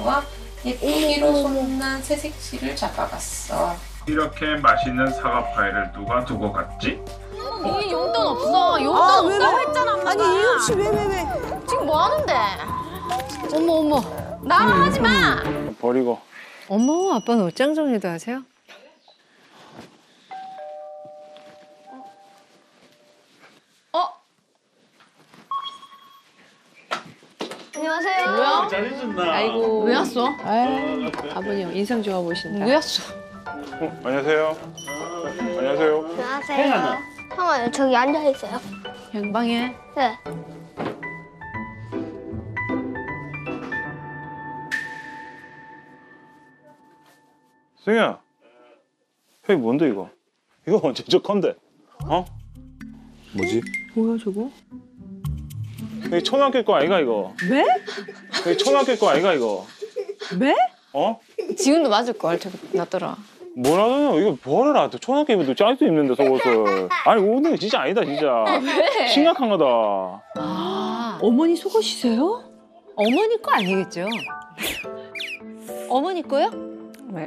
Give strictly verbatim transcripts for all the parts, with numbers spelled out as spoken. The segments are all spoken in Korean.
가져와 예쁘기로 소문난 새색시를 잡아갔어. 이렇게 맛있는 사과 파이를 누가 두고 갔지? 이 용돈 없어. 용돈 아, 없다고 왜, 왜? 했잖아, 엄마가. 아니 이윤 씨 왜 왜 왜? 지금 뭐 하는데? 어머 어머. 나만 하지 마. 버리고. 어머 아빠는 옷장 정리도 하세요? 어? 안녕하세요. 뭐야? 잘 있었나? 아이고. 왜 왔어? 아유, 아버님 인상 좋아 보신다. 왜 왔어? 어, 안녕하세요. 안녕하세요. 안녕하세요. 형아 저기 앉아 있어요. 양방에. 네. 승희야. 형이 뭔데 이거? 이거 언제 저 건데? 어? 뭐지? 뭐야 저거? 이게 초등학교 거 아이가 이거? 왜? 이게 초등학교 거 아이가 이거? 왜? 어? 지훈도 맞을 걸. 저기 놨더라. 뭐라노? 이거 버려라. 또 초등학교 입어도 짤수 입는데 속옷을. 아니 오늘 거 진짜 아니다 진짜. 왜? 심각한 거다. 아 어머니 속옷이세요? 어머니 거 아니겠죠? 어머니 거요? 네.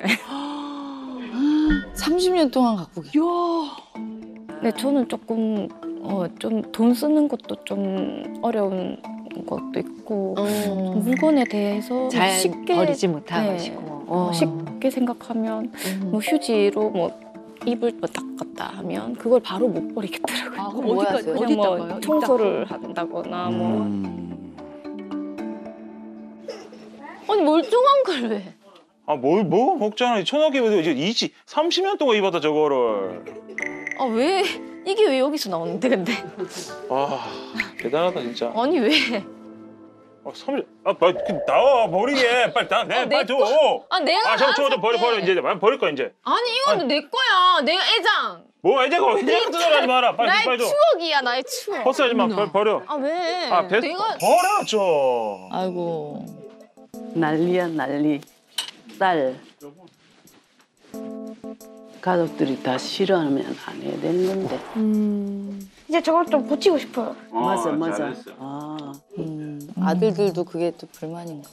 삼십 년 동안 갖고 계세요. 이야. 네, 저는 조금 어, 좀 돈 쓰는 것도 좀 어려운 것도 있고 음. 물건에 대해서 잘 쉽게 버리지 못하시고. 네, 어. 쉽게 생각하면 음. 뭐 휴지로 뭐 이불 뭐 닦았다 하면 그걸 바로 못 버리겠더라고요. 아, 그럼 어디까지- 뭐 하세요? 어디- 그냥 뭐 어디다가요? 청소를 한다거나 뭐 음. 아니 멀쩡한 걸 왜? 아, 뭘, 뭐 먹잖아. 초등학교 입어도 이제 이십, 삼십 년 동안 입었다, 저거를. 아 왜 이게 왜 여기서 나오는데 근데? 아, 대단하다, 진짜. 아니 왜? 아, 삼십, 아, 빨리 그, 나와, 버리게. 빨리, 나, 내, 어, 내 빨리 줘. 아 내가 아, 저거, 저거, 저 알아서 버려, 버려. 할게. 이제, 버릴 거야, 이제. 아니 이거는 내 거야. 내가 애장. 뭐, 이제 거, 이제 뜯어가지 마라. 빨리, 나의 빨리 줘. 추억이야 나의 추억. 허스하지 마, 빨리 버려. 아 왜? 아, 배, 내가 버려, 줘. 아이고 난리야 난리. 딸 가족들이 다 싫어하면 안 해야 되는 건데. 음. 이제 저걸 좀 고치고 싶어요. 맞아 맞아. 잘했어. 아 음. 아들들도 그게 또 불만인가.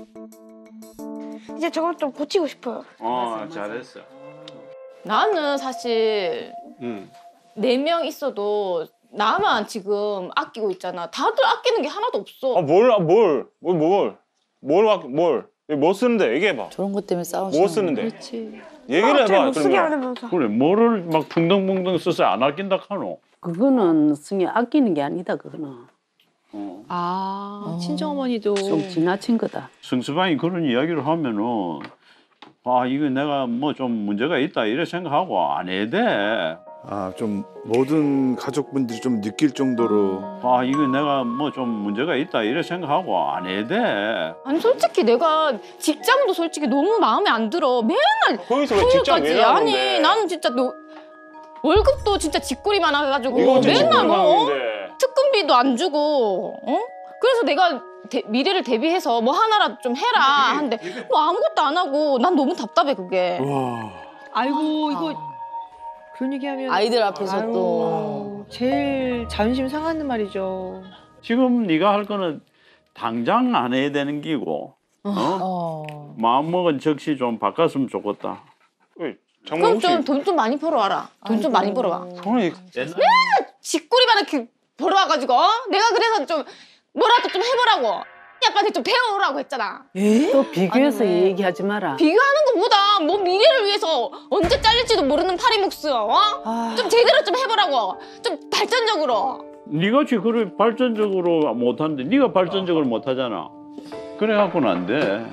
이제 저걸 좀 고치고 싶어요. 어, 잘했어. 나는 사실 응. 네 명 있어도 나만 지금 아끼고 있잖아. 다들 아끼는 게 하나도 없어. 아, 뭘, 아, 뭘, 뭘, 뭘, 뭘, 뭘, 뭘, 뭐 쓰는데, 얘기해봐. 저런 것 때문에 싸우시는 뭐 쓰는데? 그렇지. 얘기를 갑자기 해봐, 못 쓰게 그러면. 하면서. 그래 뭐를 막 붕덩붕덩 써서 안 아낀다 카노. 그거는 승희 아끼는 게 아니다 그거는. 어. 아 친정어머니도 좀 지나친 거다. 성수방이 그런 이야기를 하면은 아 이거 내가 뭐 좀 문제가 있다 이래 생각하고 안 해야 돼. 아, 좀 모든 가족분들이 좀 느낄 정도로 아 이거 내가 뭐 좀 문제가 있다 이래 생각하고 안 해야 돼. 아니 솔직히 내가 직장도 솔직히 너무 마음에 안 들어. 맨날 거기서 왜 직장 왜 토요일까지. 나오는데? 아니 나는 진짜 너 월급도 진짜 쥐꼬리만 해가지고 이거 어째 맨날 직장 뭐 어? 나오는데? 특근비도 안 주고 어? 그래서 내가 대, 미래를 대비해서 뭐 하나라도 좀 해라 하는데 뭐 아무것도 안 하고 난 너무 답답해 그게. 와. 아이고 이거 그런 얘기하면 아이들 앞에서 아유, 또. 제일 자존심 상하는 말이죠. 지금 네가 할 거는 당장 안 해야 되는 기고 어? 어. 마음먹은 적시 좀 바꿨으면 좋겠다. 어이, 장모 그럼 혹시 좀 돈 좀 많이 벌어와라. 돈 좀 많이 벌어와. 돈이 쥐꼬리만 이렇게 벌어와가지고 어? 내가 그래서 좀 뭐라도 좀 해보라고. 아빠한테 좀 배워오라고 했잖아. 또 비교해서 아니, 왜? 얘기하지 마라. 비교하는 것보다 뭐 미래를 위해서 언제 잘릴지도 모르는 파리목수 어? 아, 좀 제대로 좀 해보라고. 좀 발전적으로. 네같이 그래 발전적으로 못하는데 네가 발전적으로 못하잖아. 그래갖고는 안 돼.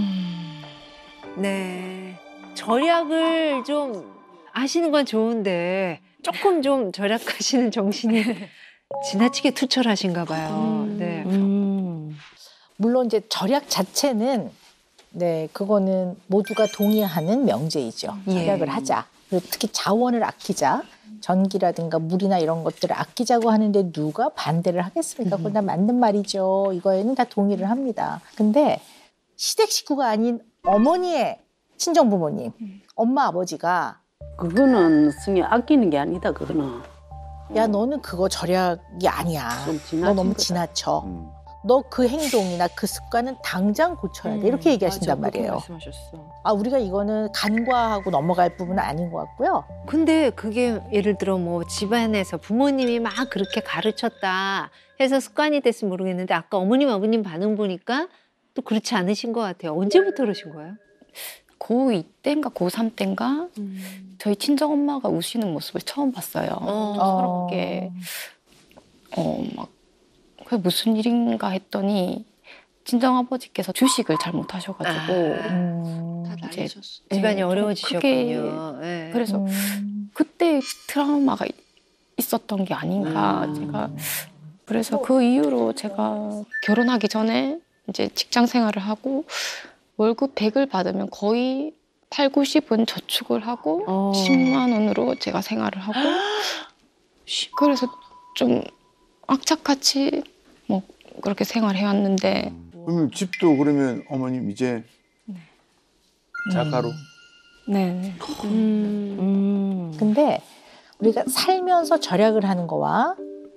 네 절약을 좀 하시는 건 좋은데 조금 좀 절약하시는 정신이 지나치게 투철하신가 봐요. 네. 음. 물론 이제 절약 자체는 네 그거는 모두가 동의하는 명제이죠. 예. 절약을 하자. 그리고 특히 자원을 아끼자. 전기라든가 물이나 이런 것들을 아끼자고 하는데 누가 반대를 하겠습니까? 그건 다 맞는 말이죠. 이거에는 다 동의를 합니다. 근데 시댁 식구가 아닌 어머니의 친정 부모님, 엄마 아버지가 그거는 승희 아끼는 게 아니다 그거는. 야 너는 그거 절약이 아니야. 좀 너 지나친 너무 거다. 지나쳐. 음. 너 그 행동이나 그 습관은 당장 고쳐야 돼. 이렇게 얘기하신단 맞아, 그렇게 말이에요. 말씀하셨어. 아, 우리가 이거는 간과하고 넘어갈 부분은 아닌 것 같고요. 근데 그게 예를 들어 뭐 집안에서 부모님이 막 그렇게 가르쳤다 해서 습관이 됐으면 모르겠는데 아까 어머님 아버님 반응 보니까 또 그렇지 않으신 것 같아요. 언제부터 그러신 거예요? 고이 때인가 고삼 때인가 음. 저희 친정엄마가 우시는 모습을 처음 봤어요. 어. 서럽게 어 막 그게 무슨 일인가 했더니 친정아버지께서 주식을 잘못하셔가지고 음. 다 이제 집안이 네, 좀 어려워지셨군요. 크게 네. 그래서 음. 그때 트라우마가 있었던 게 아닌가 음. 제가 그래서 그 이후로 제가 결혼하기 전에 이제 직장 생활을 하고 월급 백을 받으면 거의 팔, 구십은 저축을 하고 어. 십만 원으로 제가 생활을 하고 그래서 좀 악착같이 뭐 그렇게 생활해왔는데 그러면 집도 그러면 어머님 이제 자가로 네. 음. 근데 우리가 살면서 절약을 하는 거와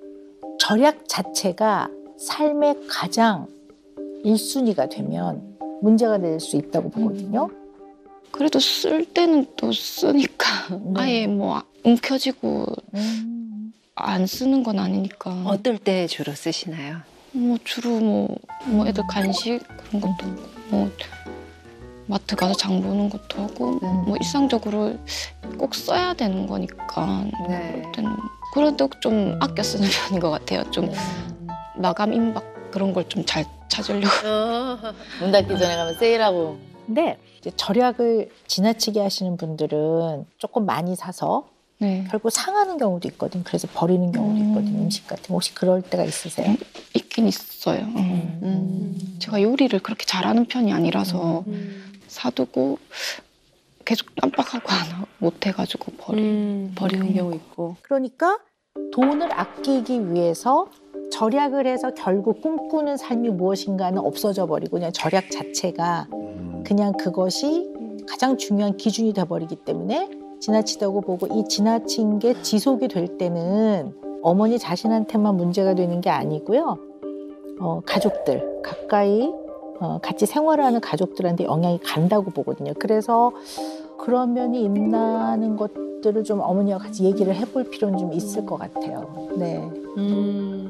절약 자체가 삶의 가장 일 순위가 되면 문제가 될 수 있다고 보거든요. 그래도 쓸 때는 또 쓰니까 네. 아예 뭐 움켜쥐고 음. 안 쓰는 건 아니니까 어떨 때 주로 쓰시나요? 뭐 주로 뭐, 뭐 애들 간식 그런 것도 하고 뭐 마트 가서 장 보는 것도 하고 뭐 일상적으로 꼭 써야 되는 거니까 네. 그럴 때는 그럴 때 좀 아껴 쓰는 편인 것 같아요. 좀 마감 임박 그런 걸 좀 잘 찾으려고. 문 닫기 전에 가면 세일하고. 근데 이제 절약을 지나치게 하시는 분들은 조금 많이 사서 네. 결국 상하는 경우도 있거든. 그래서 버리는 경우도 있거든. 음식 같은 거. 혹시 그럴 때가 있으세요? 있긴 있어요. 음. 음. 제가 요리를 그렇게 잘하는 편이 아니라서 음. 사두고 계속 깜빡하고 안 하- 못 해가지고 버리, 음. 버리는 경우 있고. 그러니까 돈을 아끼기 위해서 절약을 해서 결국 꿈꾸는 삶이 무엇인가는 없어져 버리고 그냥 절약 자체가 그냥 그것이 가장 중요한 기준이 돼버리기 때문에 지나치다고 보고 이 지나친 게 지속이 될 때는 어머니 자신한테만 문제가 되는 게 아니고요. 어, 가족들, 가까이 어, 같이 생활을 하는 가족들한테 영향이 간다고 보거든요. 그래서 그런 면이 있나는 것들을 좀 어머니와 같이 얘기를 해볼 필요는 좀 있을 것 같아요. 네. 음.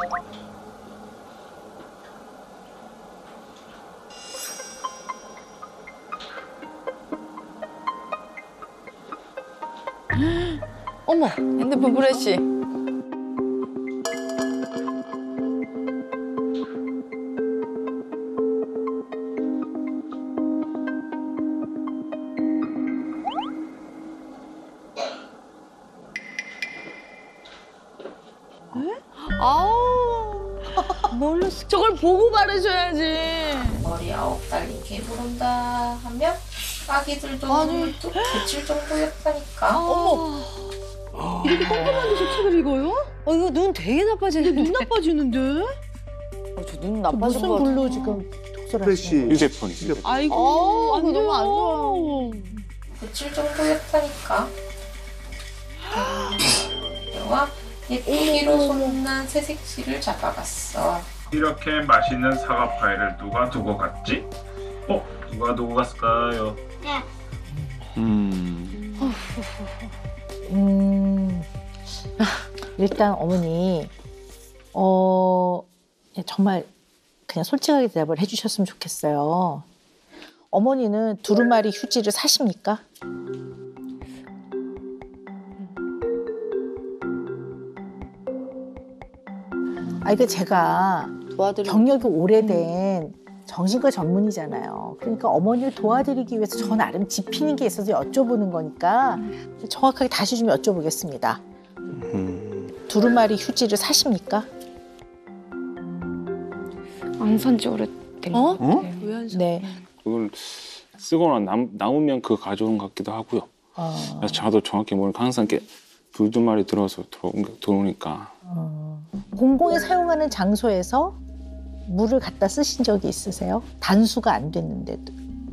어머, 핸드폰 프레시. 아우. 몰랐어. 저걸 보고 바르셔야지. 머리 아홉 달 이렇게 부른다 하면 아기들도 아니. 또 며칠 정도였다니까. 어머. 이렇게 꼼꼼한데서 책을 읽어요? 어, 이거 눈 되게 나빠지는데. 눈 나빠지는데? 어, 저눈 저 나빠진 무슨 것 같아. 글로 지금 독서를 프레시 하시는 휴대폰이. 아이고. 어, 안 그거 너무 안 돼요. 며칠 정도였다니까. 영화 예쁘기로 소문난 새색시를 잡아갔어. 이렇게 맛있는 사과 파이를 누가 두고 갔지? 어? 누가 두고 갔을까요? 음. 음, 일단 어머니, 어, 정말 그냥 솔직하게 대답을 해주셨으면 좋겠어요. 어머니는 두루마리 휴지를 사십니까? 아, 이게 제가 도와드리고. 경력이 오래된 정신과 전문이잖아요. 그러니까 어머니를 도와드리기 위해서 저 나름 짚히는 게 있어서 여쭤보는 거니까 정확하게 다시 좀 여쭤보겠습니다. 음. 두루마리 휴지를 사십니까? 안 산 지 오래된 어? 것 같아요. 왜 안 사? 네. 그걸 쓰거나 남, 남으면 그거 가져온 것 같기도 하고요. 어, 그래서 저도 정확히 모르니까 항상 이렇게 둘두마리 들어서 들어오- 들어오니까. 어. 공공이 사용하는 장소에서 물을 갖다 쓰신 적이 있으세요? 단수가 안 됐는데도.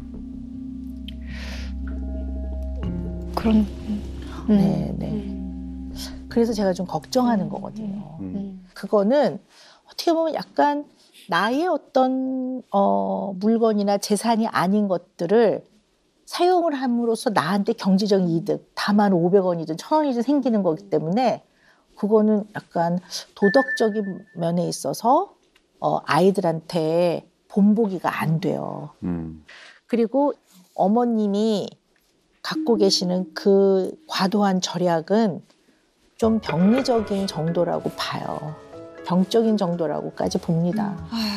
그런 네, 네. 그래서 제가 좀 걱정하는 거거든요. 음. 그거는 어떻게 보면 약간 나의 어떤 어, 물건이나 재산이 아닌 것들을 사용을 함으로써 나한테 경제적인 이득, 다만 오백 원이든 천 원이든 생기는 거기 때문에 그거는 약간 도덕적인 면에 있어서 어, 아이들한테 본보기가 안 돼요. 음. 그리고 어머님이 갖고 계시는 그 과도한 절약은 좀 병리적인 정도라고 봐요. 병적인 정도라고까지 봅니다.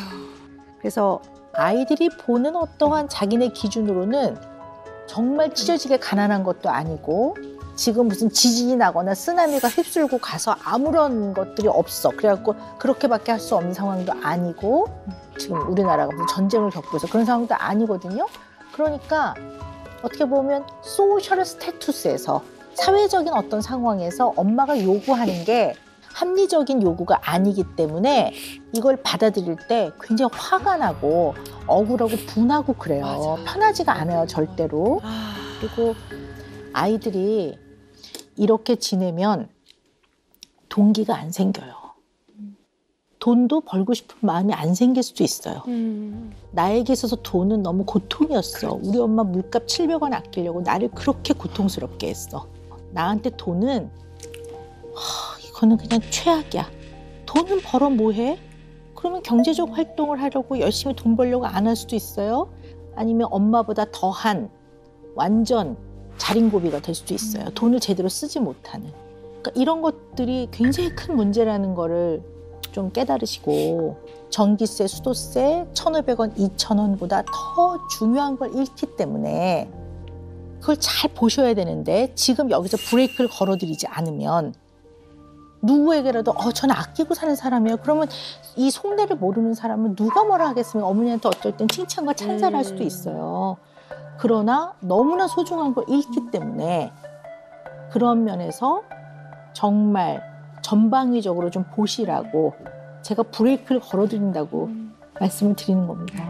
그래서 아이들이 보는 어떠한 자기네 기준으로는 정말 찢어지게 가난한 것도 아니고 지금 무슨 지진이 나거나 쓰나미가 휩쓸고 가서 아무런 것들이 없어. 그래갖고 그렇게밖에 할 수 없는 상황도 아니고 지금 우리나라가 무슨 전쟁을 겪고 있어. 그런 상황도 아니거든요. 그러니까 어떻게 보면 소셜 스테투스에서 사회적인 어떤 상황에서 엄마가 요구하는 게 합리적인 요구가 아니기 때문에 이걸 받아들일 때 굉장히 화가 나고 억울하고 분하고 그래요. 맞아. 편하지가 않아요, 절대로. 아... 그리고 아이들이 이렇게 지내면 동기가 안 생겨요. 돈도 벌고 싶은 마음이 안 생길 수도 있어요. 음. 나에게 있어서 돈은 너무 고통이었어. 그렇지. 우리 엄마 물값 칠백 원 아끼려고 나를 그렇게 고통스럽게 했어. 나한테 돈은 하, 이거는 그냥 최악이야. 돈은 벌어 뭐해? 그러면 경제적 활동을 하려고 열심히 돈 벌려고 안 할 수도 있어요. 아니면 엄마보다 더한 완전 자린고비가 될 수도 있어요. 돈을 제대로 쓰지 못하는. 그러니까 이런 것들이 굉장히 큰 문제라는 거를 좀 깨달으시고 전기세, 수도세 천오백 원, 이천 원보다 더 중요한 걸 잃기 때문에 그걸 잘 보셔야 되는데 지금 여기서 브레이크를 걸어드리지 않으면 누구에게라도 어, 저는 아끼고 사는 사람이에요. 그러면 이 속내를 모르는 사람은 누가 뭐라 하겠습니까? 어머니한테 어떨 땐 칭찬과 찬사를 할 수도 있어요. 그러나 너무나 소중한 걸 잃기 때문에 그런 면에서 정말 전방위적으로 좀 보시라고 제가 브레이크를 걸어드린다고 음. 말씀을 드리는 겁니다.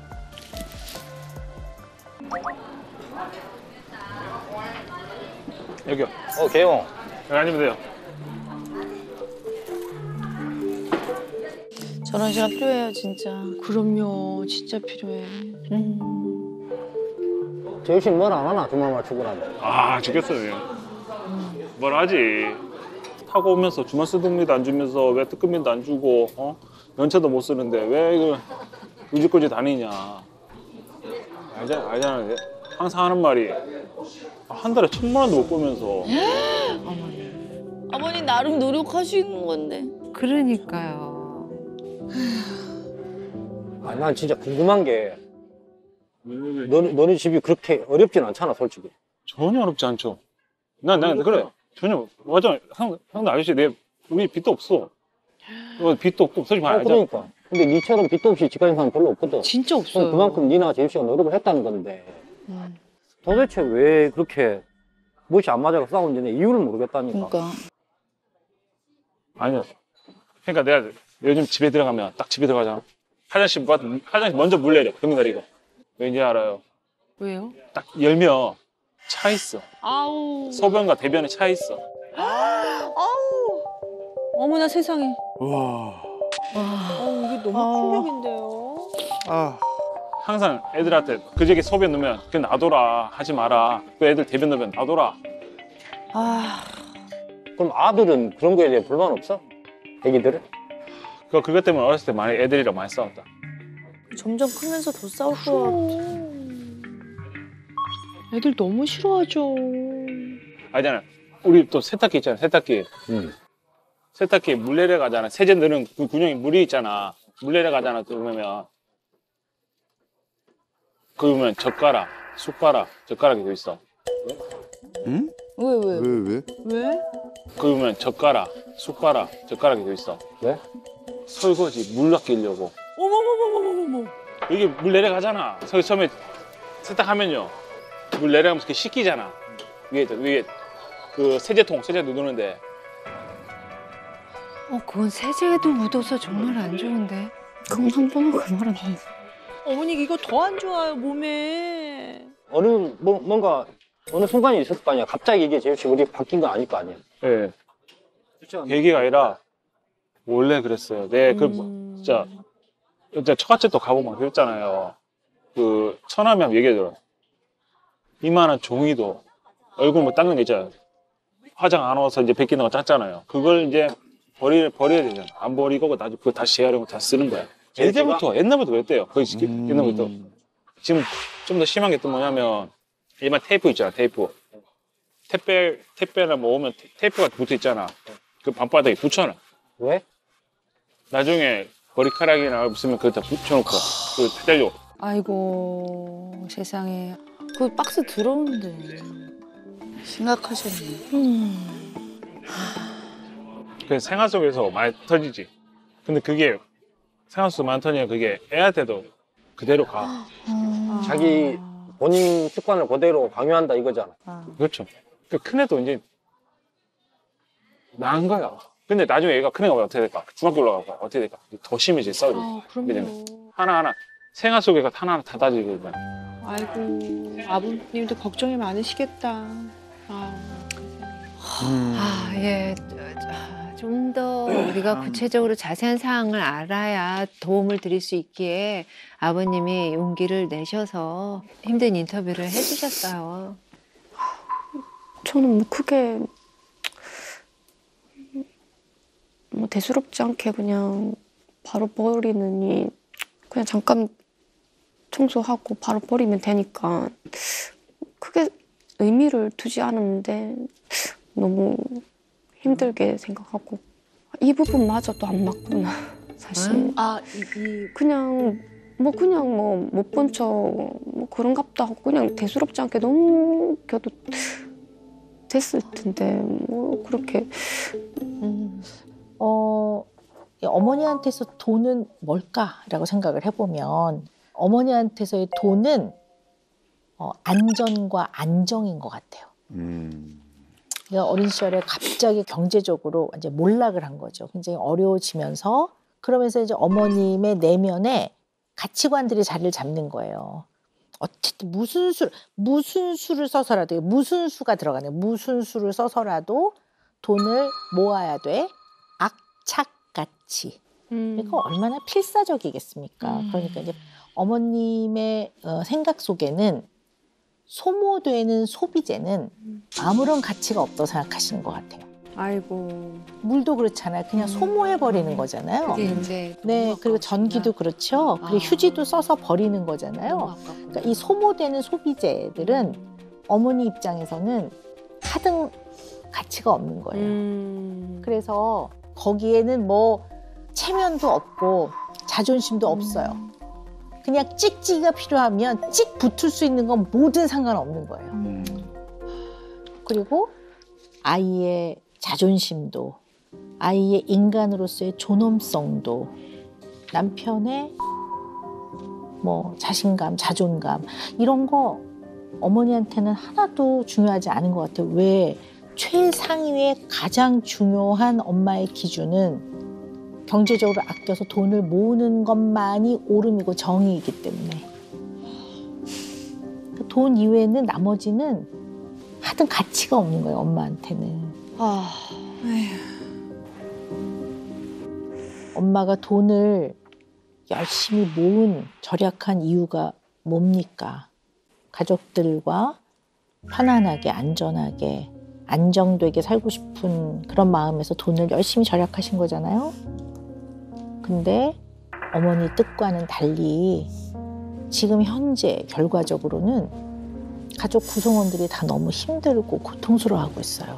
여기요. 어, 개용. 여기 앉으면 돼요. 저런 시간 필요해요, 진짜. 그럼요, 진짜 필요해. 음. 재유 씨는 뭘 안 하나? 주말마다 출근하면. 아, 죽겠어요. 뭘 하지. 타고 오면서 주말 쓰동비도 안 주면서 왜 뜨끔비도 안 주고 어? 연차도 못 쓰는데 왜 이걸 우지꼬지 다니냐. 알잖아, 알잖아. 항상 하는 말이 한 달에 천만 원도 못 벌면서. 어머니. 어머니 나름 노력하시는 건데. 그러니까요. 아니, 난 진짜 궁금한 게 너, 너네 집이 그렇게 어렵진 않잖아, 솔직히. 전혀 어렵지 않죠. 난, 난 그래. 전혀 맞아. 형, 형도 아저씨 내 우리 빚도 없어. 빚도 없고 솔직히 말하자. 어, 그러니까. 근데 니처럼 빚도 없이 집 가진 사람 별로 없거든. 진짜 없어요. 그만큼 니나 재유 씨가 노력을 했다는 건데 음. 도대체 왜 그렇게 무엇이 안 맞아서 싸우는지 이유를 모르겠다니까. 그러니까. 아니야. 그러니까 내가 요즘 집에 들어가면 딱 집에 들어가잖아. 화장실 화장실 먼저 물 내려. 등 내리고. 왠지 알아요? 왜요? 딱 열면 차 있어. 아우. 소변과 대변에 차 있어. 아우. 어머나 세상에. 와. 어, 이게 너무 아. 충격인데요. 아. 항상 애들한테 그저께 소변 넣으면 그냥 놔둬라. 하지 마라. 그 애들 대변 넣으면 놔둬라. 아. 그럼 아들은 그런 거에 대해 불만 없어? 애기들은? 그 그것 때문에 어렸을 때 많이 애들이랑 많이 싸웠다. 점점 크면서 더 싸울 것 같아. 애들 너무 싫어하죠. 알잖아. 우리 또 세탁기 있잖아. 세탁기. 응. 세탁기에 물 내려가잖아. 세제 넣는 그 군용이 물이 있잖아. 물 내려가잖아. 또 보면 그러면 젓가락, 숟가락, 젓가락이 돼 있어. 응? 왜 왜? 왜 왜? 왜? 그러면 젓가락, 숟가락, 젓가락이 돼 있어. 왜? 설거지 물 아끼려고. 어머머머머머머. 여기 물 내려가잖아. 서 처음에 세탁하면요. 물 내려가면서 이렇게 씻기잖아. 위에 위에 그 세제통 세제 누르는데. 어, 그건 세제에도 묻어서 정말 안 좋은데. 그건 한 번은 그 말은 안 해. 어머니 이거 더 안 좋아요 몸에. 어느 뭐, 뭔가 어느 순간이 있었을 거 아니야. 갑자기 이게 재유 씨 우리 바뀐 건 아닐 거 아니야. 예. 네. 계기가 아니라 원래 그랬어요. 내 그 음. 진짜 이제 처갓집도 가보면 그랬잖아요. 그 처남이 한번 얘기해줘요. 이만한 종이도 얼굴 뭐 닦는 게 있잖아요. 화장 안 와서 이제 벗기는 거 짰잖아요. 그걸 이제 버리, 버려야 되잖아. 안 버리고 나중에 그거 다시 재활용을 다 쓰는 거야. 예전부터, 옛날부터 그랬대요. 거의 음. 옛날부터. 지금 좀 더 심한 게 또 뭐냐면 일반 테이프 있잖아, 테이프. 택배, 택배나 뭐 오면 테이프가 붙어 있잖아. 그 방바닥에 붙여놔. 왜? 나중에 머리카락이나 없으면 그거 다 붙여놓고 그 떼려. 아이고 세상에. 그 박스 들어오는데. 심각하셨네. 음. 그 생활 속에서 많이 터지지. 근데 그게 생활 속에서 많이 터지면 그게 애한테도 그대로 가. 자기 본인 습관을 그대로 강요한다 이거잖아. 그렇죠. 그 큰애도 이제 나은 거야. 근데 나중에 얘가 큰애가 어떻게 될까? 중학교 올라가고 어떻게 될까? 더 심해질 싸우지. 아, 왜냐면 하나하나 생활 속에가 하나하나 다 다지거든. 아이고 아버님도 걱정이 많으시겠다. 아, 아, 예. 좀 더 우리가 구체적으로 자세한 사항을 알아야 도움을 드릴 수 있기에 아버님이 용기를 내셔서 힘든 인터뷰를 해주셨어요. 저는 뭐 크게 뭐 대수롭지 않게 그냥 바로 버리느니 그냥 잠깐 청소하고 바로 버리면 되니까 크게 의미를 두지 않았는데 너무 힘들게 생각하고 이 부분마저도 안 맞구나 사실. 아, 이, 이... 그냥 뭐 그냥 뭐 못 본 척 뭐 그런갑다 하고 그냥 대수롭지 않게 넘겨도 됐을 텐데 뭐 그렇게. 음. 어, 어머니한테서 돈은 뭘까라고 생각을 해보면 어머니한테서의 돈은 어, 안전과 안정인 것 같아요. 음. 그러니까 어린 시절에 갑자기 경제적으로 이제 몰락을 한 거죠. 굉장히 어려워지면서 그러면서 이제 어머님의 내면에 가치관들이 자리를 잡는 거예요. 어쨌든 무슨 수 무슨 수를 써서라도 무슨 수가 들어가네. 무슨 수를 써서라도 돈을 모아야 돼. 악착같이. 음. 그러니까 얼마나 필사적이겠습니까? 음. 그러니까 이제 어머님의 어, 생각 속에는 소모되는 소비재는 아무런 가치가 없다고 생각하시는 것 같아요. 아이고. 물도 그렇잖아요. 그냥 소모해 버리는 거잖아요. 그게 이제 네, 그리고 전기도 그렇죠. 그리고 휴지도 써서 버리는 거잖아요. 그러니까 이 소모되는 소비재들은 어머니 입장에서는 하등 가치가 없는 거예요. 음. 그래서 거기에는 뭐 체면도 없고 자존심도 없어요. 그냥 찍찍이가 필요하면 찍 붙을 수 있는 건 뭐든 상관없는 거예요. 음. 그리고 아이의 자존심도, 아이의 인간으로서의 존엄성도, 남편의 뭐 자신감, 자존감 이런 거 어머니한테는 하나도 중요하지 않은 것 같아요. 왜? 최상위의 가장 중요한 엄마의 기준은 경제적으로 아껴서 돈을 모으는 것만이 옳음이고 정의이기 때문에 돈 이외에는 나머지는 하여튼 가치가 없는 거예요, 엄마한테는. 아, 엄마가 돈을 열심히 모은 절약한 이유가 뭡니까? 가족들과 편안하게, 안전하게, 안정되게 살고 싶은 그런 마음에서 돈을 열심히 절약하신 거잖아요. 근데 어머니 뜻과는 달리 지금 현재 결과적으로는 가족 구성원들이 다 너무 힘들고 고통스러워하고 있어요.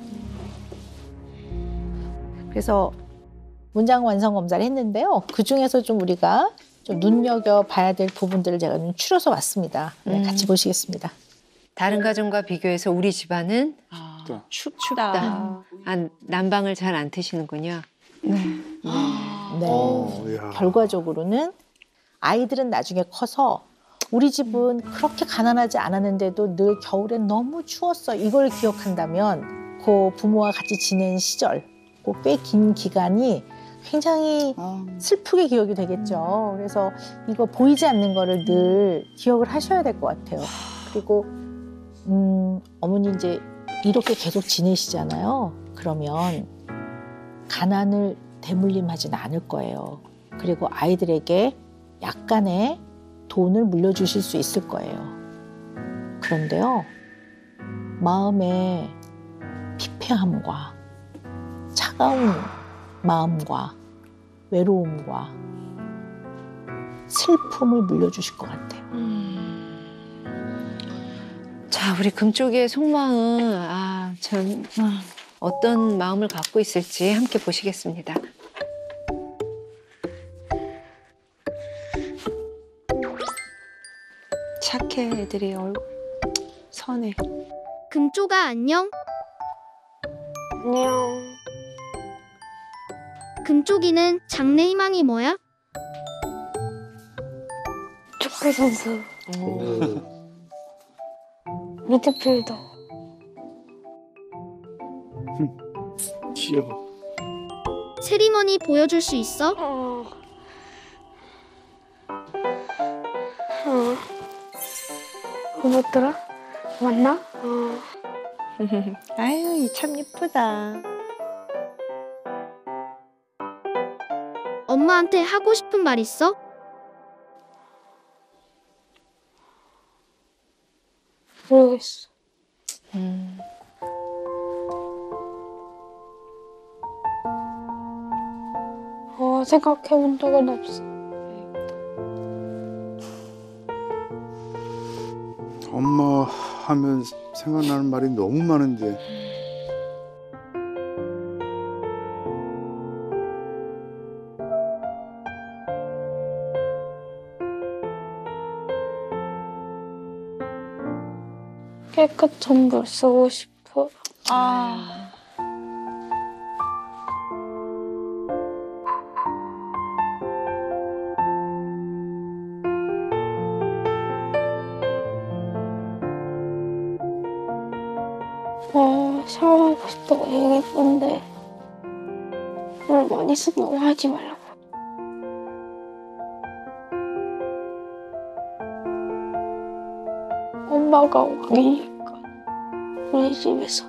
그래서 문장 완성 검사를 했는데요. 그중에서 좀 우리가 좀 눈여겨봐야 될 부분들을 제가 좀 추려서 왔습니다. 네, 음. 같이 보시겠습니다. 다른 가정과 비교해서 우리 집안은 아, 춥, 춥다. 아, 난방을 잘 안 트시는군요. 네. 네. 어, 야. 결과적으로는 아이들은 나중에 커서 우리 집은 그렇게 가난하지 않았는데도 늘 겨울엔 너무 추웠어. 이걸 기억한다면 그 부모와 같이 지낸 시절, 그 꽤 긴 기간이 굉장히 슬프게 기억이 되겠죠. 그래서 이거 보이지 않는 거를 늘 기억을 하셔야 될 것 같아요. 그리고 음, 어머니 이제 이렇게 계속 지내시잖아요. 그러면 가난을 대물림하지는 않을 거예요. 그리고 아이들에게 약간의 돈을 물려주실 수 있을 거예요. 그런데요, 마음의 피폐함과 차가운 마음과 외로움과 슬픔을 물려주실 것 같아요. 자, 우리 금쪽이의 속마음, 아, 참, 아, 어떤 마음을 갖고 있을지 함께 보시겠습니다. 착해, 애들이 얼굴 선해. 금쪽아 안녕? 안녕. 금쪽이는 장래 희망이 뭐야? 축구 선수. 미드필더. 귀여워. 세리머니 보여줄 수 있어? 어. 어. 뭐더라? 맞나? 어. 아유, 참 예쁘다. 엄마한테 하고 싶은 말 있어? 모르겠어. 음. 어, 생각해본 적은 없어. 엄마 하면 생각나는 말이 너무 많은데. 깨끗한 물 쓰고 싶어. 아. 어, 샤워하고 싶다고 얘기했는데 물 많이 쓴다고 하지 말라고. 엄마가 오기니까 우리 집에서.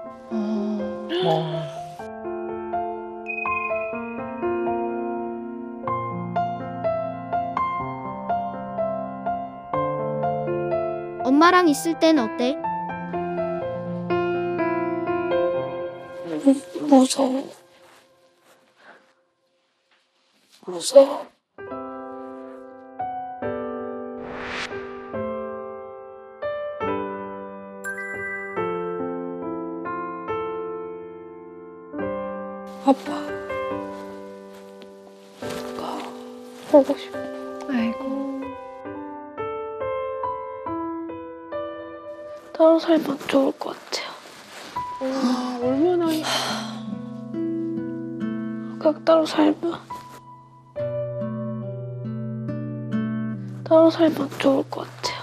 어. 엄마랑 있을 땐 어때? 무서워. 무서워. 아빠가 보고 싶어. 아이고. 따로 살면 좋을 것 같아요. 아, 얼마나. 그냥 따로 살면 따로 살면 좋을 것 같아요.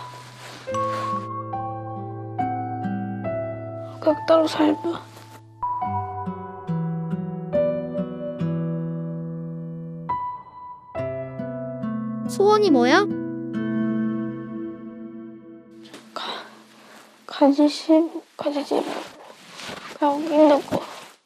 그냥 따로 살면. 소원이 뭐야? 가지시 가지지 말고 그냥 있는 거.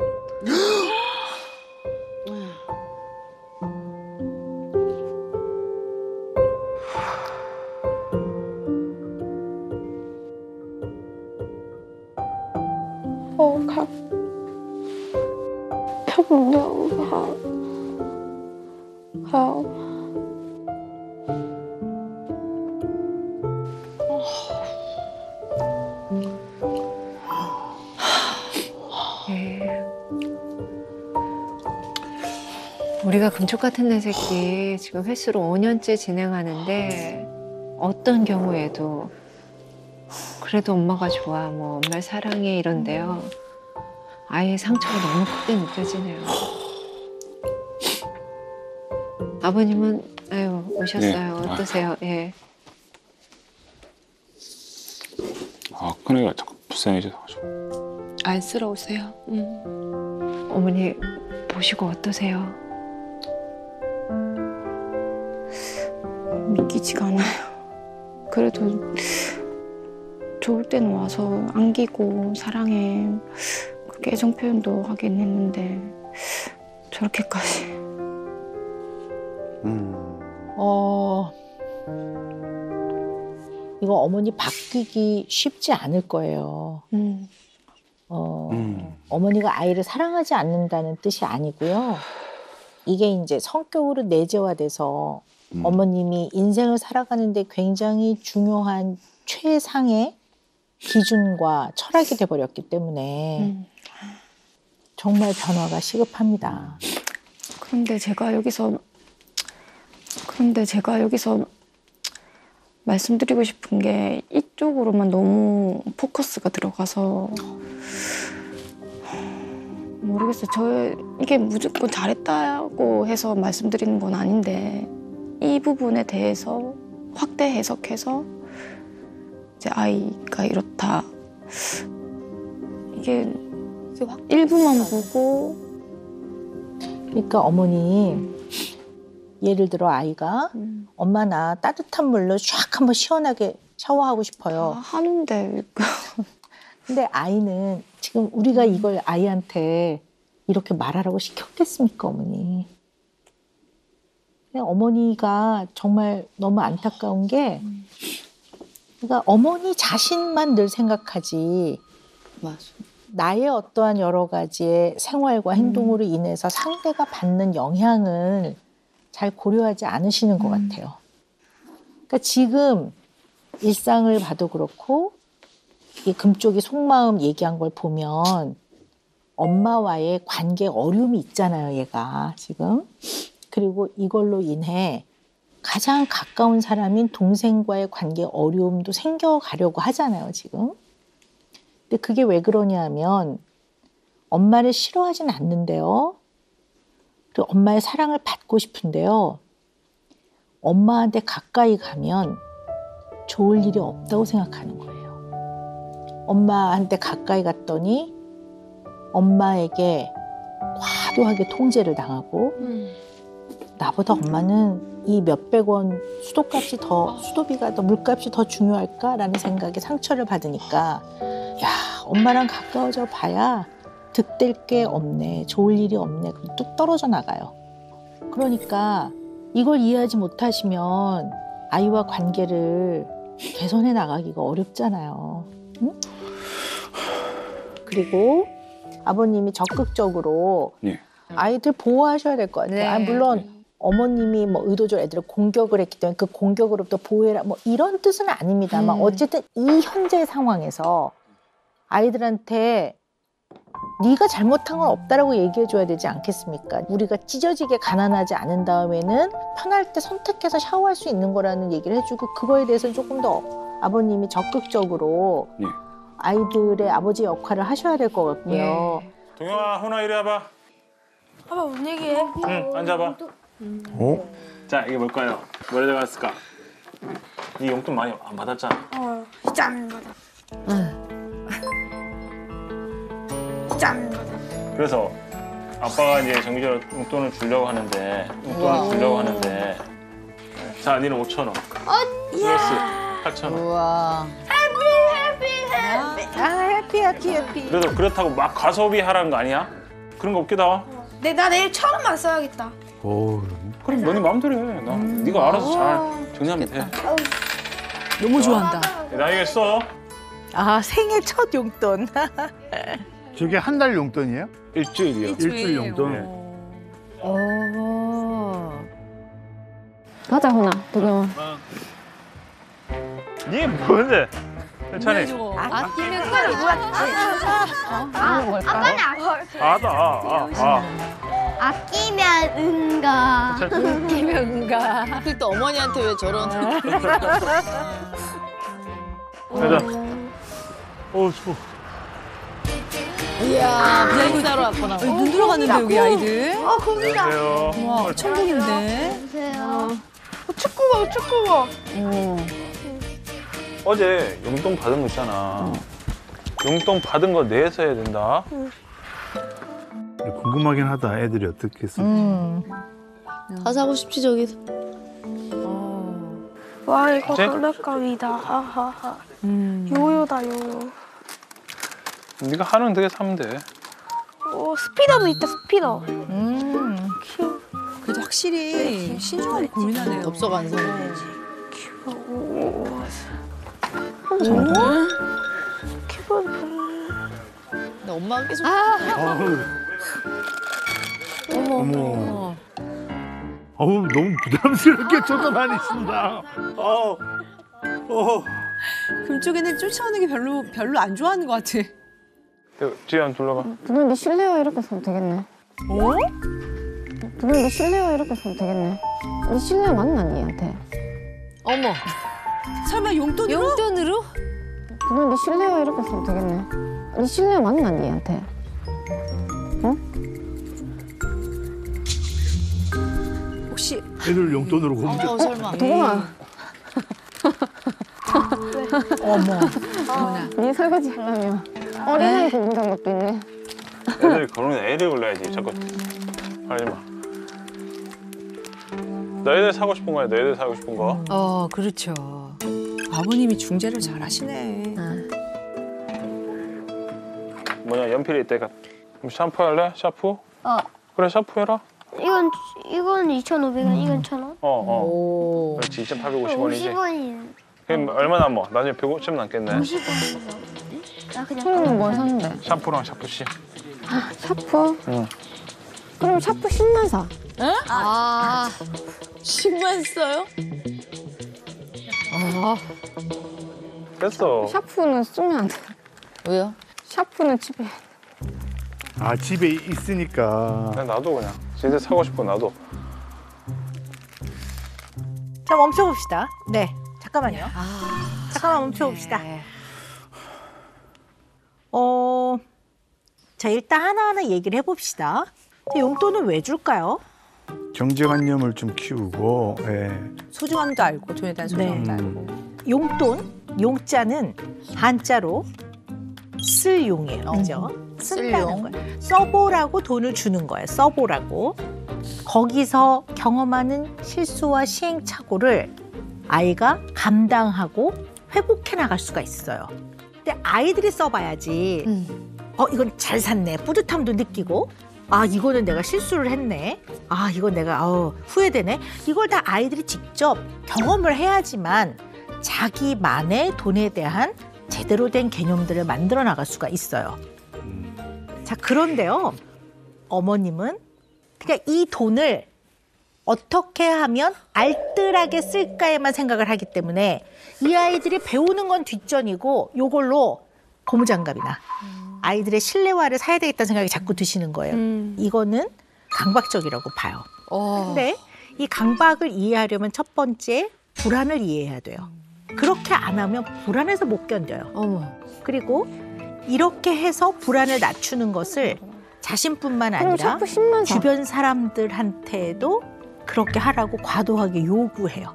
어, 그냥 평등하고 그냥 예. 우리가 금쪽 같은 내 새끼 지금 횟수로 오 년째 진행하는데 어떤 경우에도 그래도 엄마가 좋아, 뭐 엄마를 사랑해 이런데요. 아이의 상처가 너무 크게 느껴지네요. 아버님은 아유 오셨어요. 네. 어떠세요? 예. 아, 큰애가 자꾸 불쌍해져가지고. 안쓰러우세요. 음. 어머니 보시고 어떠세요? 믿기지가 않아요. 그래도 좋을 때는 와서 안기고 사랑해 그렇게 애정 표현도 하긴 했는데 저렇게까지 어, 이거 어머니 바뀌기 쉽지 않을 거예요. 음. 어, 어머니가 아이를 사랑하지 않는다는 뜻이 아니고요. 이게 이제 성격으로 내재화돼서 음. 어머님이 인생을 살아가는데 굉장히 중요한 최상의 기준과 철학이 돼버렸기 때문에 음. 정말 변화가 시급합니다. 그런데 제가 여기서 그런데 제가 여기서 말씀드리고 싶은 게 이쪽으로만 너무 포커스가 들어가서 모르겠어요. 저 이게 무조건 잘했다고 해서 말씀드리는 건 아닌데 이 부분에 대해서 확대 해석해서 이제 아이가 이렇다 이게 일부만 보고 그러니까 어머니 예를 들어 아이가 음. 엄마 나 따뜻한 물로 쫙 한번 시원하게 샤워하고 싶어요. 아, 하는데 근데 아이는 지금 우리가 이걸 아이한테 이렇게 말하라고 시켰겠습니까, 어머니? 어머니가 정말 너무 안타까운 게 그러니까 어머니 자신만 늘 생각하지 맞아. 나의 어떠한 여러 가지의 생활과 행동으로 음. 인해서 상대가 받는 영향을 잘 고려하지 않으시는 것 음. 같아요. 그러니까 지금 일상을 봐도 그렇고 이 금쪽이 속마음 얘기한 걸 보면 엄마와의 관계 어려움이 있잖아요, 얘가 지금. 그리고 이걸로 인해 가장 가까운 사람인 동생과의 관계 어려움도 생겨가려고 하잖아요, 지금. 근데 그게 왜 그러냐면 엄마를 싫어하진 않는데요. 그리고 엄마의 사랑을 받고 싶은데요. 엄마한테 가까이 가면 좋을 일이 없다고 생각하는 거예요. 엄마한테 가까이 갔더니 엄마에게 과도하게 통제를 당하고 음. 나보다 엄마는 이 몇백 원 수도값이 더 수도비가 더 물값이 더 중요할까라는 생각에 상처를 받으니까 야 엄마랑 가까워져 봐야 득될 게 없네 좋을 일이 없네 그리고 뚝 떨어져 나가요. 그러니까 이걸 이해하지 못하시면 아이와 관계를 개선해 나가기가 어렵잖아요. 응? 그리고 아버님이 적극적으로 네. 아이들 보호하셔야 될 것 같아요. 네. 아, 물론 어머님이 뭐 의도적으로 애들을 공격을 했기 때문에 그 공격으로부터 보호해라 뭐 이런 뜻은 아닙니다만 음. 어쨌든 이 현재 상황에서 아이들한테 네가 잘못한 건 없다라고 얘기해줘야 되지 않겠습니까? 우리가 찢어지게 가난하지 않은 다음에는 편할 때 선택해서 샤워할 수 있는 거라는 얘기를 해주고 그거에 대해서는 조금 더 아버님이 적극적으로 네. 아이들의 아버지 역할을 하셔야 될 것 같고요. 예. 동영아, 훈아 이리 와봐. 아빠 뭔 얘기해? 응, 앉아봐. 어? 자, 이게 뭘까요? 뭐래 들어갔을까? 네 용돈 많이 안 받았잖아. 어, 진짜 안 받아. 응. 진짜 안 받아. 그래서 아빠가 이제 정기적으로 용돈을 주려고 하는데 용돈을 우와. 주려고 하는데 자, 니는 오천 원. 어, 플러스 팔천 원. 우와. 해피, 아, 해피, 해피, 해피. 그래도 그렇다고 막 과소비 하라는 거 아니야? 그런 거 없겠다. 어. 내, 나 내일 천 원만 써야겠다. 오, 그럼 너네 마음대로 해. 나 음. 네가 알아서 잘 정리하면 돼. 너무 좋아한다. 나 알겠어. 아, 생애 첫 용돈. 저게 한 달 용돈이에요? 일주일이요. 일주일, 일주일 용돈. 네. 오. 가자, 훈아. 동영아. 니 뭔데? 천천히. 아끼면 그걸 아, 뭘까? 아다, 아, 아. 아끼면 은가. 아끼면 은가. 하필 또 어머니한테 왜 저런. 가자. 어, 추워. 이야, 비행기 타러 왔구나. 어, 눈 들어갔는데, 여기 아이들. 어, 거기다. 안녕하세요. 와, 천국인데. 안녕하세요. 어, 축구가, 축구가. 어. 어제 용돈 받은 거 있잖아. 응. 용돈 받은 거 내서 해야 된다. 응. 궁금하긴 하다. 애들이 어떻게 쓸지. 음. 다 사고 싶지 저기서. 어. 와 이거 장난감이다. 하하하. 음. 요요다 요요. 네가 하는 되게 사면 돼. 오 스피너도 있다 스피너. 음. 큐. 그래도 확실히 신중하게 고민하네요. 덥석 안 사는 나 엄마가 계속. 어머. 어우 너무 부담스럽게 쳐다다니신다. 어. 어. 금쪽이는 쫓아오는 게 별로 별로 안 좋아하는 것 같아. 뒤에 안 둘러봐. 누나 네 실내화 이렇게 쓰면 되겠네. 어? 누나 네 실내화 이렇게 쓰면 되겠네. 네 실내화 맞나 니한테? 어머. 설마 용돈으로? 용돈으로? 누나 네 실내화 이렇게 쓰면 되겠네. 네 실내화 맞나 니한테? 어? 혹시 애들 용돈으로 공짜. 어, 설마. 도겸아. 어머. 아, 네 설거지 하려면 어린아이 공부한 것도 있네. 애들이 그런 게 애를 골라야지. 자꾸 하지 마. 너희들 사고 싶은 거야. 너희들 사고 싶은 거. 어, 그렇죠. 아버님이 중재를 잘 하시네. 뭐냐 연필이 있대가. 그럼 샴푸 할래? 샤프? 어. 그래 샤프 해라. 이건 이건 이천오백 원, 이건 천 원. 어 어. 그렇지 이천팔백오십 원이지. 오십 원이에요. 그럼 얼마 남어? 나중에 백오십 남겠네. 오십 원. 나 그냥 천원은 뭘 샀는데? 샴푸랑 샤프씨. 아, 샤프? 응. 그럼 샤프 십만 사. 응? 아, 십만 써요? 아, 됐어. 샤프는 쓰면 안 돼. 왜요? 샤프는 집에. 아 집에 있으니까. 그냥 놔둬 그냥. 진짜 사고 싶어 놔둬. 자, 멈춰봅시다. 네, 잠깐만요. 잠깐만 멈춰봅시다. 어, 자 일단 하나하나 얘기를 해봅시다. 자, 용돈은 왜 줄까요? 경제관념을 좀 키우고. 예. 소중함도 알고 돈에 대한 소중함도 알고. 용돈, 용자는 한자로 쓸 용이에요. 그죠? 쓴다는 쓸용. 거예요. 써보라고 돈을 주는 거예요. 써보라고. 거기서 경험하는 실수와 시행착오를 아이가 감당하고 회복해 나갈 수가 있어요. 근데 아이들이 써봐야지. 어, 이건 잘 샀네. 뿌듯함도 느끼고. 아, 이거는 내가 실수를 했네. 아, 이건 내가 어, 후회되네. 이걸 다 아이들이 직접 경험을 해야지만 자기만의 돈에 대한 제대로 된 개념들을 만들어 나갈 수가 있어요. 자, 그런데요. 어머님은 그냥 이 돈을 어떻게 하면 알뜰하게 쓸까에만 생각을 하기 때문에 이 아이들이 배우는 건 뒷전이고 요걸로 고무장갑이나 아이들의 실내화를 사야 되겠다는 생각이 자꾸 드시는 거예요. 음. 이거는 강박적이라고 봐요. 어. 근데 이 강박을 이해하려면 첫 번째 불안을 이해해야 돼요. 그렇게 안 하면 불안해서 못 견뎌요. 어머. 그리고 이렇게 해서 불안을 낮추는 것을 자신뿐만 그럼 아니라 샤프 십만 사. 주변 사람들한테도 그렇게 하라고 과도하게 요구해요.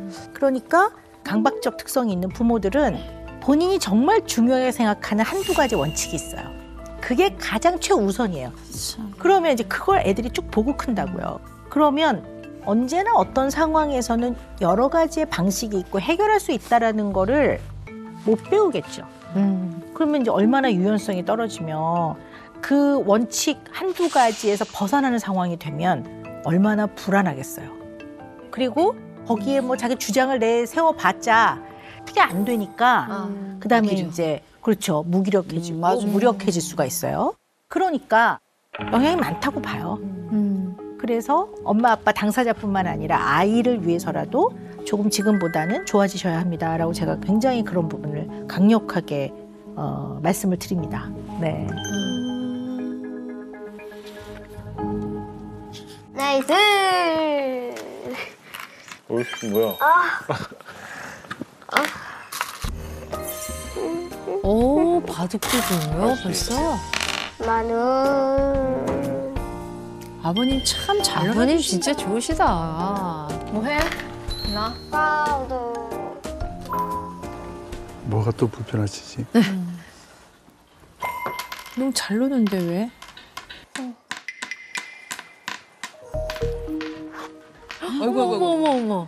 그러니까 강박적 특성이 있는 부모들은 본인이 정말 중요하게 생각하는 한두 가지 원칙이 있어요. 그게 가장 최우선이에요. 그러면 이제 그걸 애들이 쭉 보고 큰다고요. 그러면 언제나 어떤 상황에서는 여러 가지의 방식이 있고 해결할 수 있다라는 거를 못 배우겠죠. 음. 그러면 이제 얼마나 유연성이 떨어지며 그 원칙 한두 가지에서 벗어나는 상황이 되면 얼마나 불안하겠어요. 그리고 거기에 뭐 자기 주장을 내세워 봤자 그게 안 되니까 아, 그다음에 무기력. 이제 그렇죠. 무기력해지고 음, 맞아요. 무력해질 수가 있어요. 그러니까 영향이 많다고 봐요. 음. 그래서 엄마 아빠 당사자뿐만 아니라 아이를 위해서라도 조금 지금보다는 좋아지셔야 합니다라고 제가 굉장히 그런 부분을 강력하게 어, 말씀을 드립니다. 네. 나이스. 어이 뭐야? 오, 바둑도 좋아요, 벌써? 만원. 아버님 참 잘 아버님 놀아주신다. 진짜 좋으시다. 뭐 해? 나? 파우더. 뭐가 또 불편하시지? 너무 잘 노는데 왜? 어이구, 어이구, 어머, 어머, 어머.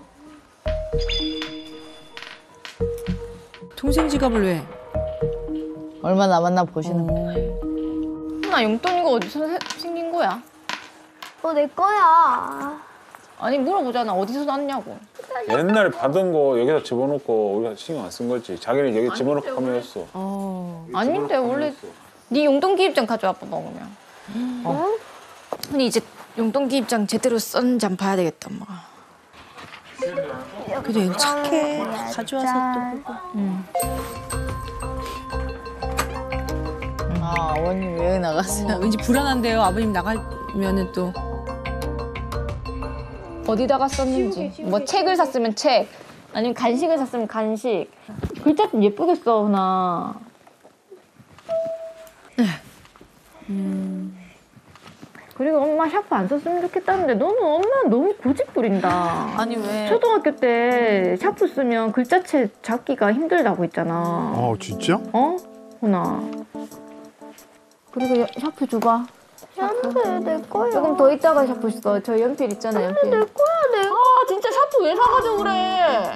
동생 지갑을 왜? 얼마 남았나 보시는 거예요. 나 용돈 이거 어디서 세- 생긴 거야? 어, 내 거야. 아니 물어보잖아. 어디서 샀냐고. 옛날에 받은 거 여기다 집어넣고 우리가 신경 안 쓴 거지. 자기는 여기 집어넣고 하면 했어. 어. 아닌데 원래 네 용돈 기입장 가져와봐 먹으면. 어? 근데 이제 용돈 기입장 제대로 썼는지 한번 봐야 되겠다 엄마가. 그래도 얘는 착해. 가져와서 또 보고. 응. 아, 어머님 왜 나갔어요? 어, 왠지 불안한데요. 아버님 나가면은 또. 어디다가 썼는지. 뭐 책을 샀으면 책. 아니면 간식을 샀으면 간식. 글자 좀 예쁘게 써, 훈아. 음. 그리고 엄마 샤프 안 썼으면 좋겠다는데 너는 엄마 너무 고집 부린다. 아니 왜? 초등학교 때 샤프 쓰면 글자체 잡기가 힘들다고 했잖아. 아 진짜? 어? 훈아. 그리고 샤프 줘봐. 샤프 내 거야. 조금 더 있다가 샤프 써. 저 연필 있잖아, 연필. 내 거야, 내. 아, 진짜 샤프 왜 사가지고 그래?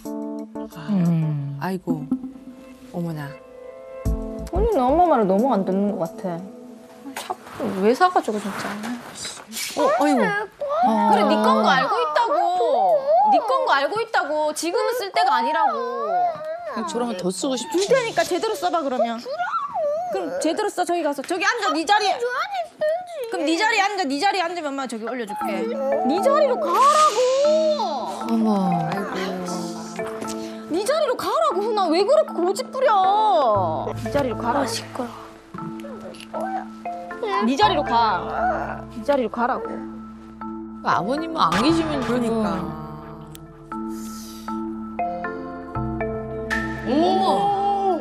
음. 아이고. 어머나. 본인은 엄마 말을 너무 안 듣는 것 같아. 샤프 왜 사가지고 진짜. 어, 아이고. 어. 그래, 네 건 거 알고 있다고. 네 건 거 알고 있다고. 지금은 쓸 때가 아니라고. 저러면 더 쓰고 싶지. 줄 테니까 제대로 써봐 그러면. 그럼 제대로 써. 저기 가서. 저기 앉아, 네 자리에. 그럼 네 자리에 앉아. 네 자리에 앉으면 엄마 저기 올려줄게. 네 자리로 가라고. 어머. 네 자리로 가라고, 훈아. 왜 그렇게 고집 부려? 네 자리로 가라. 시끄러. 네 자리로 가. 네 자리로 가라고. 아버님은 안 계시면 그러니까. 어머.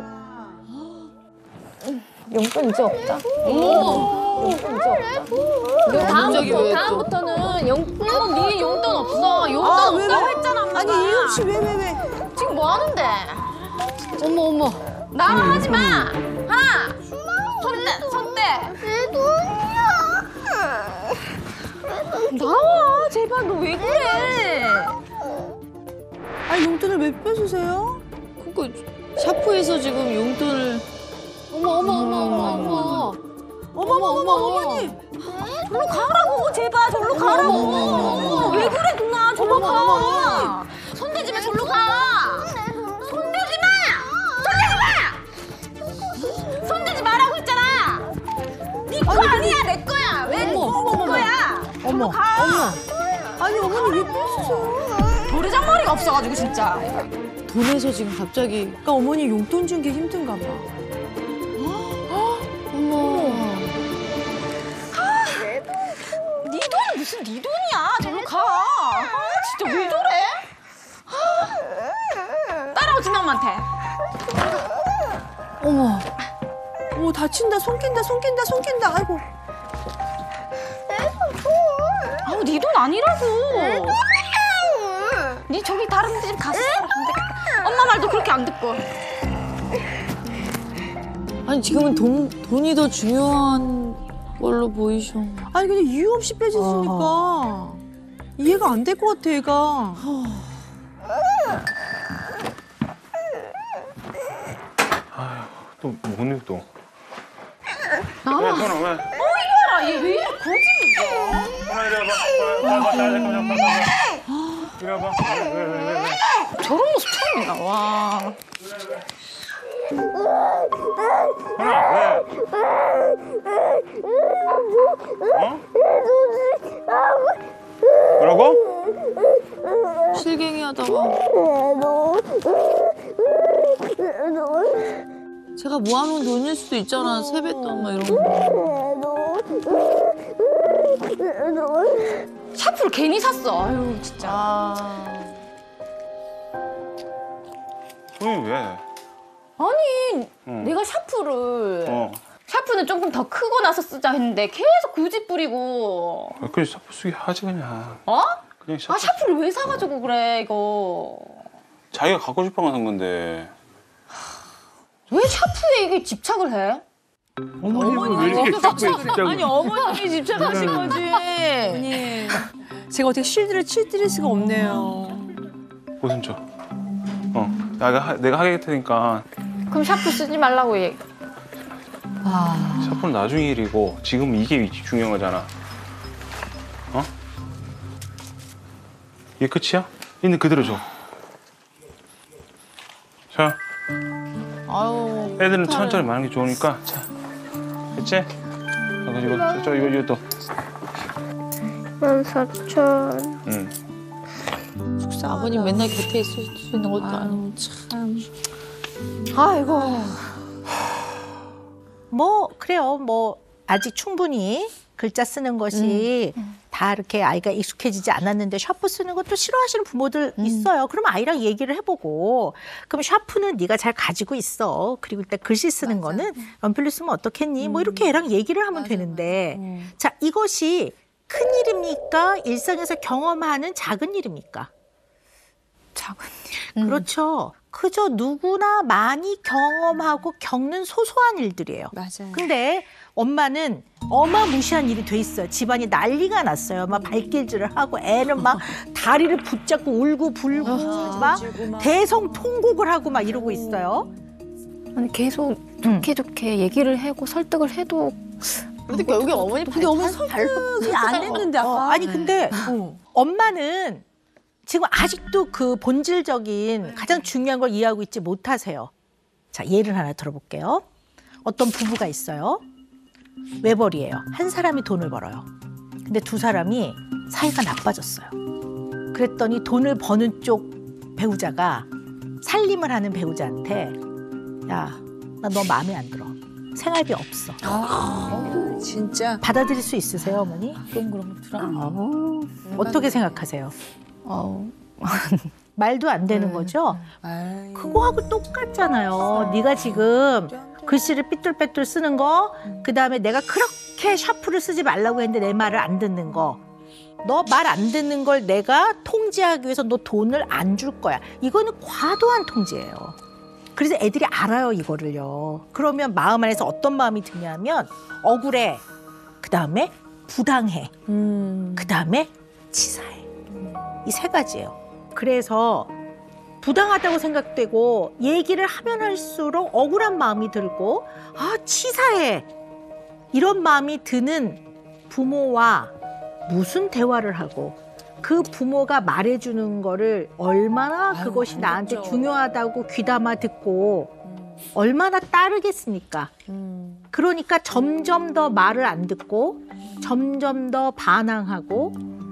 용돈 이제 없다. 어머. 용돈 이제 없다. 너 다음부터, 다음부터는 용돈, 네 용돈 없어. 용돈 아, 왜, 없다고 왜? 했잖아, 엄마가. 아니 이윤 씨 왜 왜 왜? 지금 뭐 하는데? 어머 어머. 나만 하지 마. 하나. 손 떼, 손 떼. 내 돈이야. 나와, 제발. 너 왜 그래? 아니 용돈을 왜 빼주세요? 그거 샤프에서 지금 용돈을. 어머 어머 어머 어머 어머. 어머 어머 어머 어머니. 절로 가라고, 제발. 절로 가라고. 어머, 어머, 어머. 왜 그래, 누나. 절로 어머, 가. 어머, 손 대지 마, 절로 가. 손 대지 마. 손 대지 마. 손 대지 말라고 했잖아. 네 거 아니야, 내 거야. 왜 네 거야? 어머. 가. 어머. 아니 어머니 왜 빼주세요? 노래장머리가 없어가지고 진짜. 돈에서 지금 갑자기. 그러니까 어머니 용돈 준 게 힘든가 봐. 어머. 네 돈은 무슨 네 돈이야. 절로 가. 아, 진짜 왜 저래? 따라오지 마, 엄마한테. 어머. 어머 다친다. 손 낀다. 손 낀다. 손 낀다. 아이고. 아우, 네 돈 아니라고. 네 저기 다른 집 가서 살아. 안 되겠다. 엄마 말도 그렇게 안 듣고. 아니 지금은 돈 돈이 더 중요한 걸로 보이셔. 아니 근데 이유 없이 빼주시니까 이해가 안 될 것 같아 얘가. 또 뭐니 또? 나와. 왜, 선아, 왜? 어, 이거 봐라. 얘 왜 이래 고집이야. 선아, 이리 와봐. 와봐, 잠깐만, 잠깐만. 이리 와봐. 왜, 왜, 왜, 왜? 저런 모습 처음이야. 와. 선아, 왜? 어? 뭐라고? 실갱이 하다가. 제가 모아놓은 돈일 수도 있잖아. 세뱃돈 막 이런 거. 샤프를 괜히 샀어. 아유, 진짜. 아... 손이 왜? 아니, 응. 내가 샤프를 어. 샤프는 조금 더 크고 나서 쓰자 했는데 계속 고집 부리고. 아, 그래, 샤프 쓰기 하지, 그냥. 어? 그냥 샤프. 아, 샤프를 왜 사가지고 그래, 이거. 자기가 갖고 싶어서 산 건데. 왜 샤프에 이게 집착을 해? 어머니 왜 이렇게 샤프에 집착을? 아니 어머님이 집착하신 거지. 어머니. 제가 어떻게 쉴드를 칠 수가 없네요. 무슨 저? 어, 내가 하, 내가 하게 할 테니까. 그럼 샤프 쓰지 말라고 얘기. 아. 샤프는 나중 일이고 지금 이게 중요한 거잖아. 어? 이게 끝이야? 있는 그대로 줘. 자. 아유. 애들은 천천히 많은 게 좋으니까. 자. 됐지? 아, 이거, 이거, 저, 이거, 이거 또. 만 사천. 응. 속상. 아버님 맨날 곁에 있을 수 있는 것도 아니고 참. 아이고. 뭐 그래요. 뭐 아직 충분히 글자 쓰는 것이 음. 다 이렇게 아이가 익숙해지지 않았는데 샤프 쓰는 것도 싫어하시는 부모들 있어요. 그럼 아이랑 얘기를 해보고 그럼 샤프는 네가 잘 가지고 있어. 그리고 일단 글씨 쓰는 거는 연필로 쓰면 어떻겠니? 뭐 이렇게 애랑 얘기를 하면 되는데 자 이것이 큰 일입니까? 일상에서 경험하는 작은 일입니까? 작은 일. 그렇죠. 그저 누구나 많이 경험하고 겪는 소소한 일들이에요. 맞아요. 근데 엄마는 어마무시한 일이 돼 있어요. 집안이 난리가 났어요. 막 발길질을 하고 애는 막 다리를 붙잡고 울고 불고 막 대성통곡을 하고 막 이러고 있어요. 아니 계속 좋게 좋게 얘기를 하고 설득을 해도 근데 결국에 어머니 근데 어머니 설득이 안 했는데 아까. 어, 아니 근데 엄마는 지금 아직도 그 본질적인 가장 중요한 걸 이해하고 있지 못하세요. 자, 예를 하나 들어볼게요. 어떤 부부가 있어요. 외벌이에요. 한 사람이 돈을 벌어요. 근데 두 사람이 사이가 나빠졌어요. 그랬더니 돈을 버는 쪽 배우자가 살림을 하는 배우자한테 야, 나 너 마음에 안 들어. 생활비 없어. 아, 진짜. 받아들일 수 있으세요, 어머니? 그럼 그럼 불안. 아, 어떻게 생각하세요? 어. 말도 안 되는 거죠? 그거하고 똑같잖아요. 네가 지금 글씨를 삐뚤빼뚤 쓰는 거, 그다음에 내가 그렇게 샤프를 쓰지 말라고 했는데 내 말을 안 듣는 거. 너 말 안 듣는 걸 내가 통제하기 위해서 너 돈을 안 줄 거야. 이거는 과도한 통제예요. 그래서 애들이 알아요, 이거를요. 그러면 마음 안에서 어떤 마음이 드냐면 억울해. 그다음에 부당해. 그다음에 치사해. 이 세 가지예요. 그래서 부당하다고 생각되고 얘기를 하면 할수록 억울한 마음이 들고 아 치사해 이런 마음이 드는 부모와 무슨 대화를 하고 그 부모가 말해주는 거를 얼마나 아유, 그것이 나한테 중요하다고 귀담아 듣고 얼마나 따르겠습니까? 음. 그러니까 점점 더 말을 안 듣고 점점 더 반항하고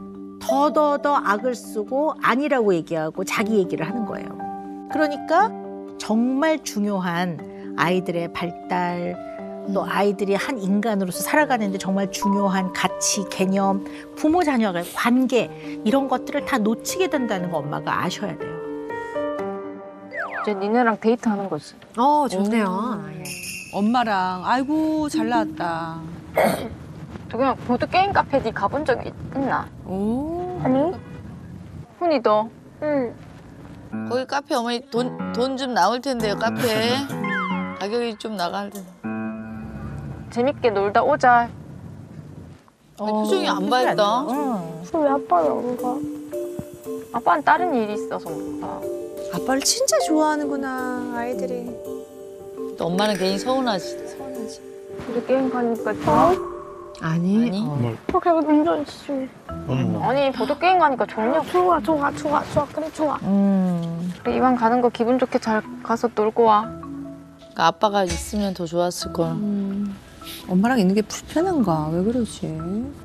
더더더 악을 쓰고 아니라고 얘기하고 자기 얘기를 하는 거예요. 그러니까 정말 중요한 아이들의 발달 또 아이들이 한 인간으로서 살아가는데 정말 중요한 가치, 개념, 부모 자녀의 관계 이런 것들을 다 놓치게 된다는 거 엄마가 아셔야 돼요. 이제 니네랑 데이트하는 거지. 어 좋네요. 엄마랑 아이고 잘 나왔다. 그냥 보드 게임 카페 니 가본 적 있, 있나? 오. 아니? 훈이 너? 응. 거기 카페 어머니 돈 돈 좀 나올 텐데요 카페. 가격이 좀 나갈 텐데. 재밌게 놀다 오자. 어, 표정이 안 밝다. 왜 아빠는 안 가? 아빠는 다른 일이 있어서 못 가. 아빠를 진짜 좋아하는구나 아이들이. 또 엄마는 괜히 서운하지. 서운하지. 보드 게임 가니까 좋아? 아니. 아니. 어. 어, 그래도 운전 씨. 아니 보드 게임 가니까 좋냐? 좋아, 좋아, 좋아, 좋아. 그래, 좋아. 음. 그래, 이왕 가는 거 기분 좋게 잘 가서 놀고 와. 그러니까 아빠가 있으면 더 좋았을 걸. 음. 엄마랑 있는 게 불편한가? 왜 그러지?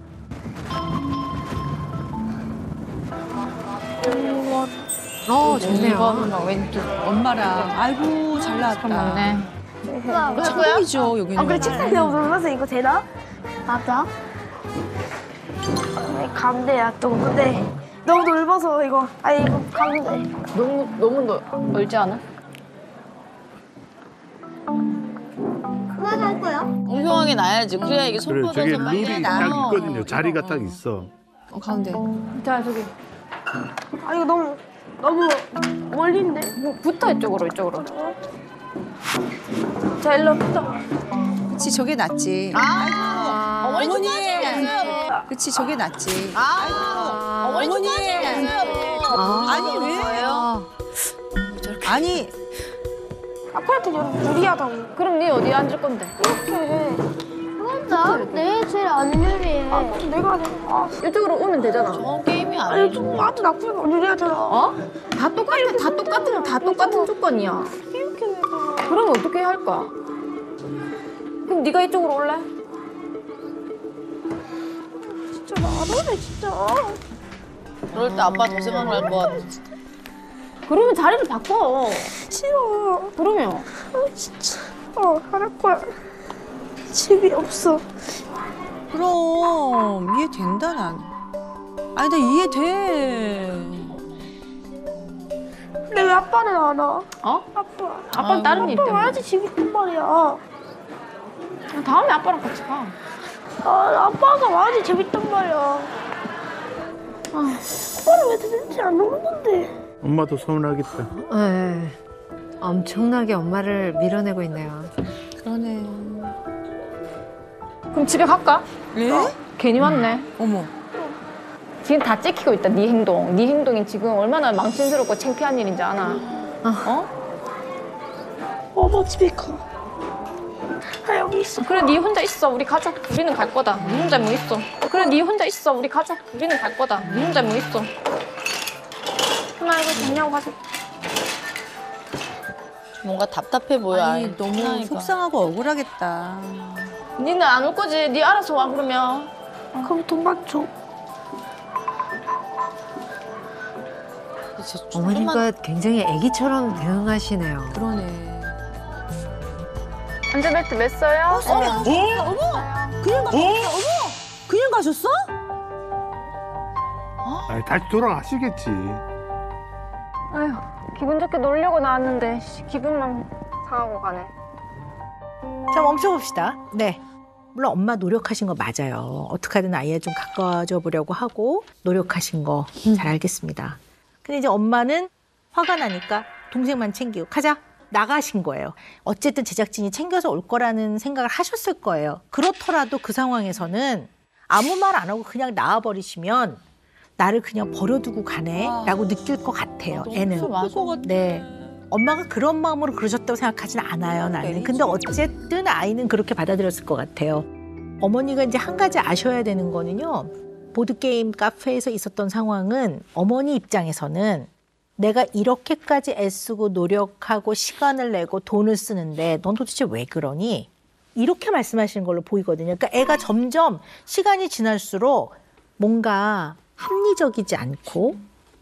어 좋네요. 왼쪽. 엄마랑 아이고 잘 나왔다. 맞네. 이거 천국이죠 여기는. 아, 그래, 책상에 너무 놀라서 이거 되나? 맞아. 아니, 감대야, 또. 근데 너무 넓어서 이거. 아니, 이거 감대. 너무 너무 넓, 넓지 않아? 그만할 거야? 공평하게 놔야지. 그래야 이게 손 그래 뻗어서 저게 빨리 룰이 나. 딱 있거든요. 자리가 딱 있어. 어 가운데. 자 저기. 아, 이거 너무, 너무 멀린데? 뭐 붙어 이쪽으로 이쪽으로. 자, 일로 붙어. 그치 저게 낫지. 아, 어머니 좀 어머니. 빠지세요. 그치 저게 낫지. 아, 어머니 좀 빠지세요. 아니 왜? 맞아. 내 제일 안 유리해. 아, 내가 아, 이쪽으로 오면 되잖아. 저 게임이 아니 아니야. 좀 나한테 나쁘니까 안 유리하잖아. 어? 다 똑같은 다 똑같은 다 똑같은 조건이야. 이렇게 내가. 그럼 어떻게 할 거야? 그럼 네가 이쪽으로 올래? 진짜 나라네 진짜. 그럴 때 아빠 더 생각날 것 같아. 그러면 자리를 바꿔. 싫어. 그러면 아 진짜. 어 할 거야. 집이 없어. 그럼 이해된다 난. 아니 나 이해돼. 근데 왜 아빠는 안 와? 어? 아빠. 아빠는 다른 일 아빠 때문에. 와야지 집이 있단 말이야. 다음에 아빠랑 같이 가. 아 아빠가 와야지 재밌단 말이야. 아, 아빠는 왜 도대체 안 오는 건데? 엄마도 서운하겠다. 네. 엄청나게 엄마를 밀어내고 있네요. 그러네. 그럼 집에 갈까? 예? 어, 괜히 왔네. 어머. 지금 다 찍히고 있다. 네 행동. 네 행동이 지금 얼마나 망신스럽고 창피한 일인지 아나? 어? 어머 집에 가. 아 여기 있어. 그래 네 혼자 있어. 우리 가자. 우리는 갈 거다. 네 혼자 뭐 있어. 그래 네 혼자 있어. 우리 가자. 우리는 갈 거다. 네 혼자 뭐 있어. 하나 이거 정리하고 가자. 뭔가 답답해 보여. 아니 아이, 너무 하나니까. 속상하고 억울하겠다. 니는 안 올 거지? 네 알아서 와 그러면. 그럼 돈만 줘. 어머니가 굉장히 아기처럼 대응하시네요. 그러네. 안전벨트 맸어요? 어, 쏘리 안 줬어? 어머! 그냥 가셨어? 어머! 그냥 가셨어? 아니, 다시 돌아가시겠지. 아휴 기분 좋게 놀려고 나왔는데 씨, 기분만 상하고 가네. 자, 멈춰봅시다. 네. 물론 엄마 노력하신 거 맞아요. 어떻게든 아이에 좀 가까워져 보려고 하고 노력하신 거 잘 알겠습니다. 근데 이제 엄마는 화가 나니까 동생만 챙기고 가자. 나가신 거예요. 어쨌든 제작진이 챙겨서 올 거라는 생각을 하셨을 거예요. 그렇더라도 그 상황에서는 아무 말 안 하고 그냥 나와버리시면 나를 그냥 버려두고 가네 라고 느낄 것 같아요. 애는. 네. 엄마가 그런 마음으로 그러셨다고 생각하진 않아요, 나는. 근데 어쨌든 아이는 그렇게 받아들였을 것 같아요. 어머니가 이제 한 가지 아셔야 되는 거는요. 보드게임 카페에서 있었던 상황은 어머니 입장에서는 내가 이렇게까지 애쓰고 노력하고 시간을 내고 돈을 쓰는데 넌 도대체 왜 그러니? 이렇게 말씀하시는 걸로 보이거든요. 그러니까 애가 점점 시간이 지날수록 뭔가 합리적이지 않고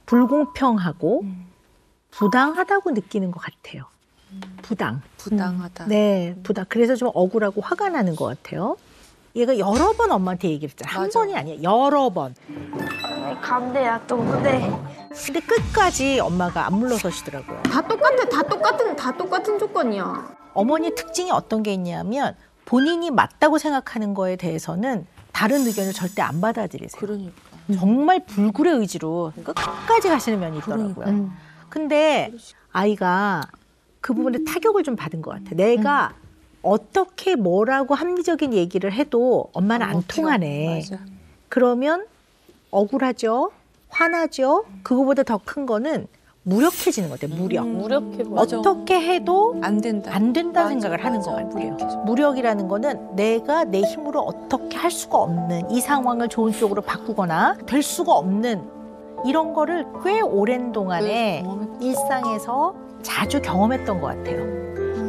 불공평하고 부당하다고 느끼는 것 같아요. 부당. 부당하다. 네, 부당. 그래서 좀 억울하고 화가 나는 것 같아요. 얘가 여러 번 엄마한테 얘기를 했잖아. 한 번이 아니야. 여러 번. 아니 감대야 또 근데. 근데 끝까지 엄마가 안 물러서시더라고요. 다 똑같아. 다 똑같은 다 똑같은 조건이야. 어머니 특징이 어떤 게 있냐면 본인이 맞다고 생각하는 거에 대해서는 다른 의견을 절대 안 받아들이세요. 그러니까. 정말 불굴의 의지로 끝까지 가시는 면이 있더라고요. 그러니까. 근데 아이가 그 부분에 타격을 좀 받은 것 같아. 내가 어떻게 뭐라고 합리적인 얘기를 해도 엄마는 안 통하네. 맞아. 그러면 억울하죠. 화나죠. 그거보다 더 큰 거는 무력해지는 것 같아요. 무력. 무력해 보여. 어떻게 해도 안 된다. 안 된다 맞아, 생각을 하는 맞아. 것 같아요. 무력해져. 무력이라는 거는 내가 내 힘으로 어떻게 할 수가 없는 이 상황을 좋은 쪽으로 바꾸거나 될 수가 없는 이런 거를 꽤 오랜 동안에 일상에서 자주 경험했던 것 같아요.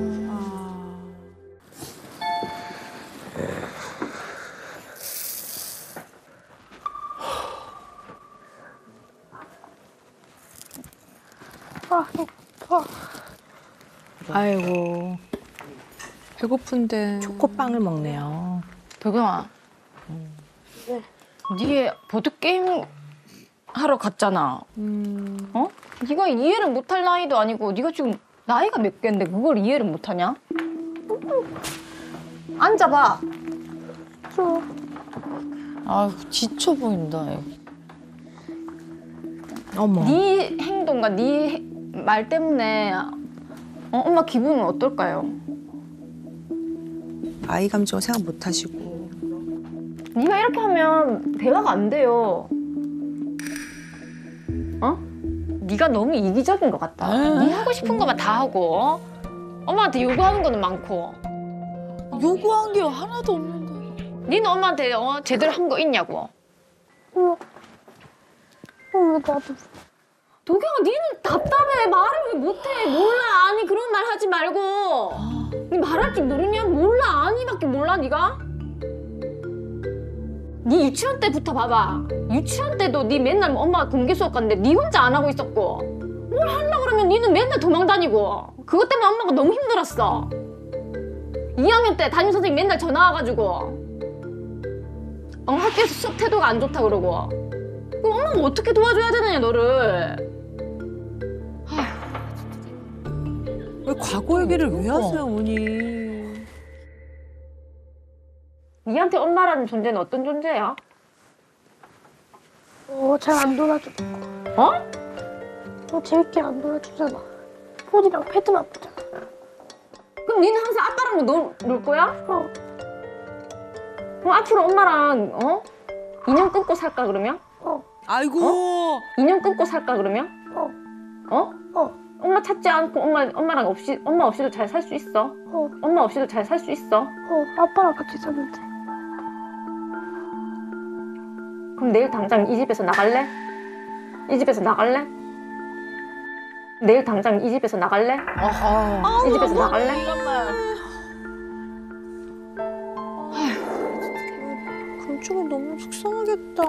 아, 배고파. 아이고. 배고픈데. 초코빵을 먹네요. 덕영아. 네. 네 보드게임 하러 갔잖아. 음. 어? 네가 이해를 못할 나이도 아니고 네가 지금 나이가 몇 개인데 그걸 이해를 못하냐? 앉아봐. 저. 아 지쳐 보인다. 어머. 네 행동과 네 말 때문에 어, 엄마 기분은 어떨까요? 아이 감정을 생각 못 하시고. 네가 이렇게 하면 대화가 안 돼요. 어? 네가 너무 이기적인 것 같다. 네 하고 싶은 것만 다 하고 어? 엄마한테 요구하는 거는 많고. 요구한 게 하나도 없는데. 니는 엄마한테 어, 제대로 한 거 있냐고. 어, 어, 나도. 도경아, 니는 답답해. 말을 왜 못해? 몰라, 아니 그런 말 하지 말고. 니 말할 줄 모르냐? 몰라, 아니밖에 몰라, 니가? 니 유치원 때부터 봐봐. 유치원 때도 니 맨날 엄마가 공개 수업 갔는데 니 혼자 안 하고 있었고, 뭘 하려고 그러면 니는 맨날 도망 다니고. 그것 때문에 엄마가 너무 힘들었어. 이 학년 때 담임선생님 맨날 전화 와가지고 어, 학교에서 수업 태도가 안 좋다 그러고. 그럼 엄마가 어떻게 도와줘야 되느냐, 너를. 왜 과거 얘기를 왜 하세요, 어머니? 니한테 엄마라는 존재는 어떤 존재야? 어, 잘 안 놀아줘. 어? 어, 재밌게 안 놀아주잖아. 폰이랑 패드만 보잖아. 그럼 니는 항상 아빠랑 놀, 놀 거야? 어. 그럼 앞으로 엄마랑 어? 인연 끊고 살까 그러면? 어. 아이고. 어? 인연 끊고 살까 그러면? 어. 어? 어. 엄마 찾지 않고 엄마 엄마랑 없이 엄마 없이도 잘 살 수 있어. 어. 엄마 없이도 잘 살 수 있어. 어, 아빠랑 같이 사는데. 그럼 내일 당장 이 집에서 나갈래? 이 집에서 나갈래? 내일 당장 이 집에서 나갈래? 아하. 이 집에서 나갈래? 금쪽이 너무 속상하겠다.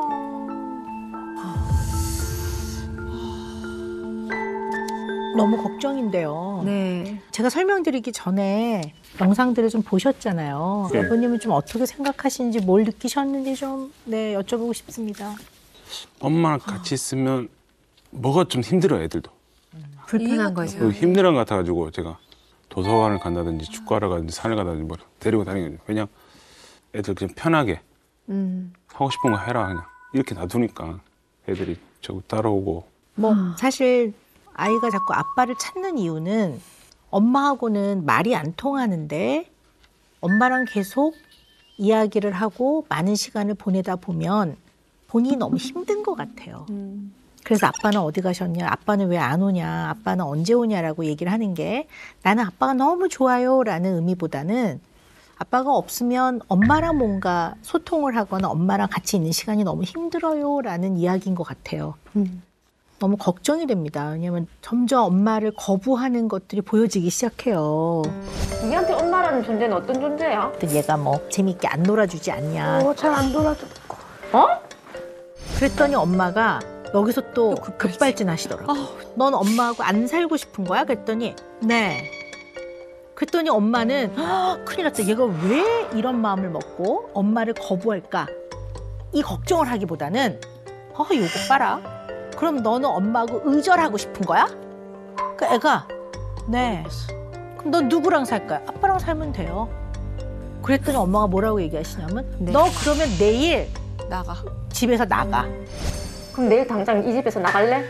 너무 걱정인데요. 네. 제가 설명드리기 전에 영상들을 좀 보셨잖아요. 네. 아버님은 좀 어떻게 생각하시는지, 뭘 느끼셨는지 좀 네, 여쭤보고 싶습니다. 엄마랑 같이 있으면 뭐가 좀 힘들어요, 애들도. 불편한 거죠. 그리고 힘든 것 같아가지고 제가 도서관을 간다든지 축구하러 가든지 산을 가든지 뭐 데리고 다니거든요. 그냥 애들 그냥 편하게 음. 하고 싶은 거 해라 그냥 이렇게 놔두니까 애들이 자꾸 따라오고. 뭐 사실 아이가 자꾸 아빠를 찾는 이유는 엄마하고는 말이 안 통하는데 엄마랑 계속 이야기를 하고 많은 시간을 보내다 보면 본인이 너무 힘든 것 같아요. 그래서 아빠는 어디 가셨냐, 아빠는 왜 안 오냐, 아빠는 언제 오냐라고 얘기를 하는 게, 나는 아빠가 너무 좋아요 라는 의미보다는 아빠가 없으면 엄마랑 뭔가 소통을 하거나 엄마랑 같이 있는 시간이 너무 힘들어요 라는 이야기인 것 같아요. 음. 너무 걱정이 됩니다. 왜냐면 점점 엄마를 거부하는 것들이 보여지기 시작해요. 니한테 엄마라는 존재는 어떤 존재야? 얘가 뭐 재밌게 안 놀아주지 않냐. 어, 잘 안 놀아줘. 어? 그랬더니 엄마가 여기서 또 급발진 하시더라고. 넌 엄마하고 안 살고 싶은 거야? 그랬더니 네. 그랬더니 엄마는 큰일 났다. 얘가 왜 이런 마음을 먹고 엄마를 거부할까? 이 걱정을 하기보다는 어, 요거 봐라. 그럼 너는 엄마하고 의절하고 싶은 거야? 그 애가 네. 그럼 넌 누구랑 살 거야? 아빠랑 살면 돼요. 그랬더니 엄마가 뭐라고 얘기하시냐면 네. 너 그러면 내일 나가. 집에서 나가. 그럼 내일 당장 이 집에서 나갈래?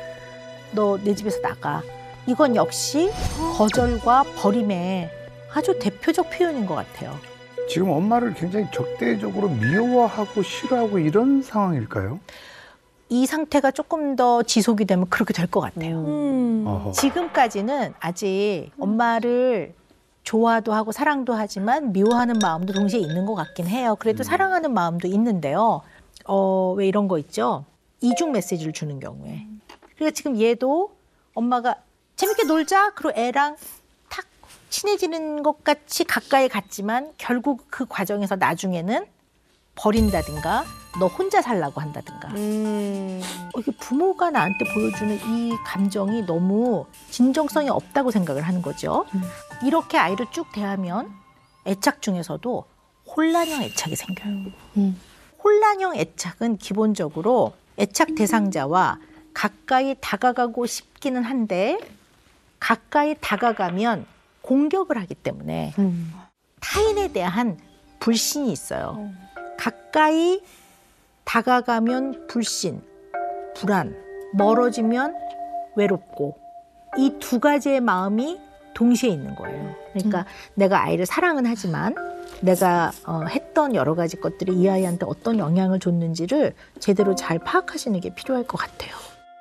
너 내 집에서 나가. 이건 역시 거절과 버림의 아주 대표적 표현인 것 같아요. 지금 엄마를 굉장히 적대적으로 미워하고 싫어하고 이런 상황일까요? 이 상태가 조금 더 지속이 되면 그렇게 될 것 같아요. 음. 지금까지는 아직 엄마를 좋아도 하고 사랑도 하지만 미워하는 마음도 동시에 있는 것 같긴 해요. 그래도 음. 사랑하는 마음도 있는데요. 어, 왜 이런 거 있죠? 이중 메시지를 주는 경우에. 그러니까 지금 얘도 엄마가 재밌게 놀자. 그리고 애랑 탁 친해지는 것 같이 가까이 갔지만 결국 그 과정에서 나중에는 버린다든가 너 혼자 살라고 한다든가. 음. 이게 부모가 나한테 보여주는 이 감정이 너무 진정성이 없다고 생각을 하는 거죠. 음. 이렇게 아이를 쭉 대하면 애착 중에서도 혼란형 애착이 생겨요. 음. 혼란형 애착은 기본적으로 애착 대상자와 가까이 다가가고 싶기는 한데 가까이 다가가면 공격을 하기 때문에 음. 타인에 대한 불신이 있어요. 음. 가까이 다가가면 불신, 불안, 멀어지면 외롭고 이 두 가지의 마음이 동시에 있는 거예요. 그러니까 음. 내가 아이를 사랑은 하지만 내가 어, 했던 여러 가지 것들이 이 아이한테 어떤 영향을 줬는지를 제대로 잘 파악하시는 게 필요할 것 같아요.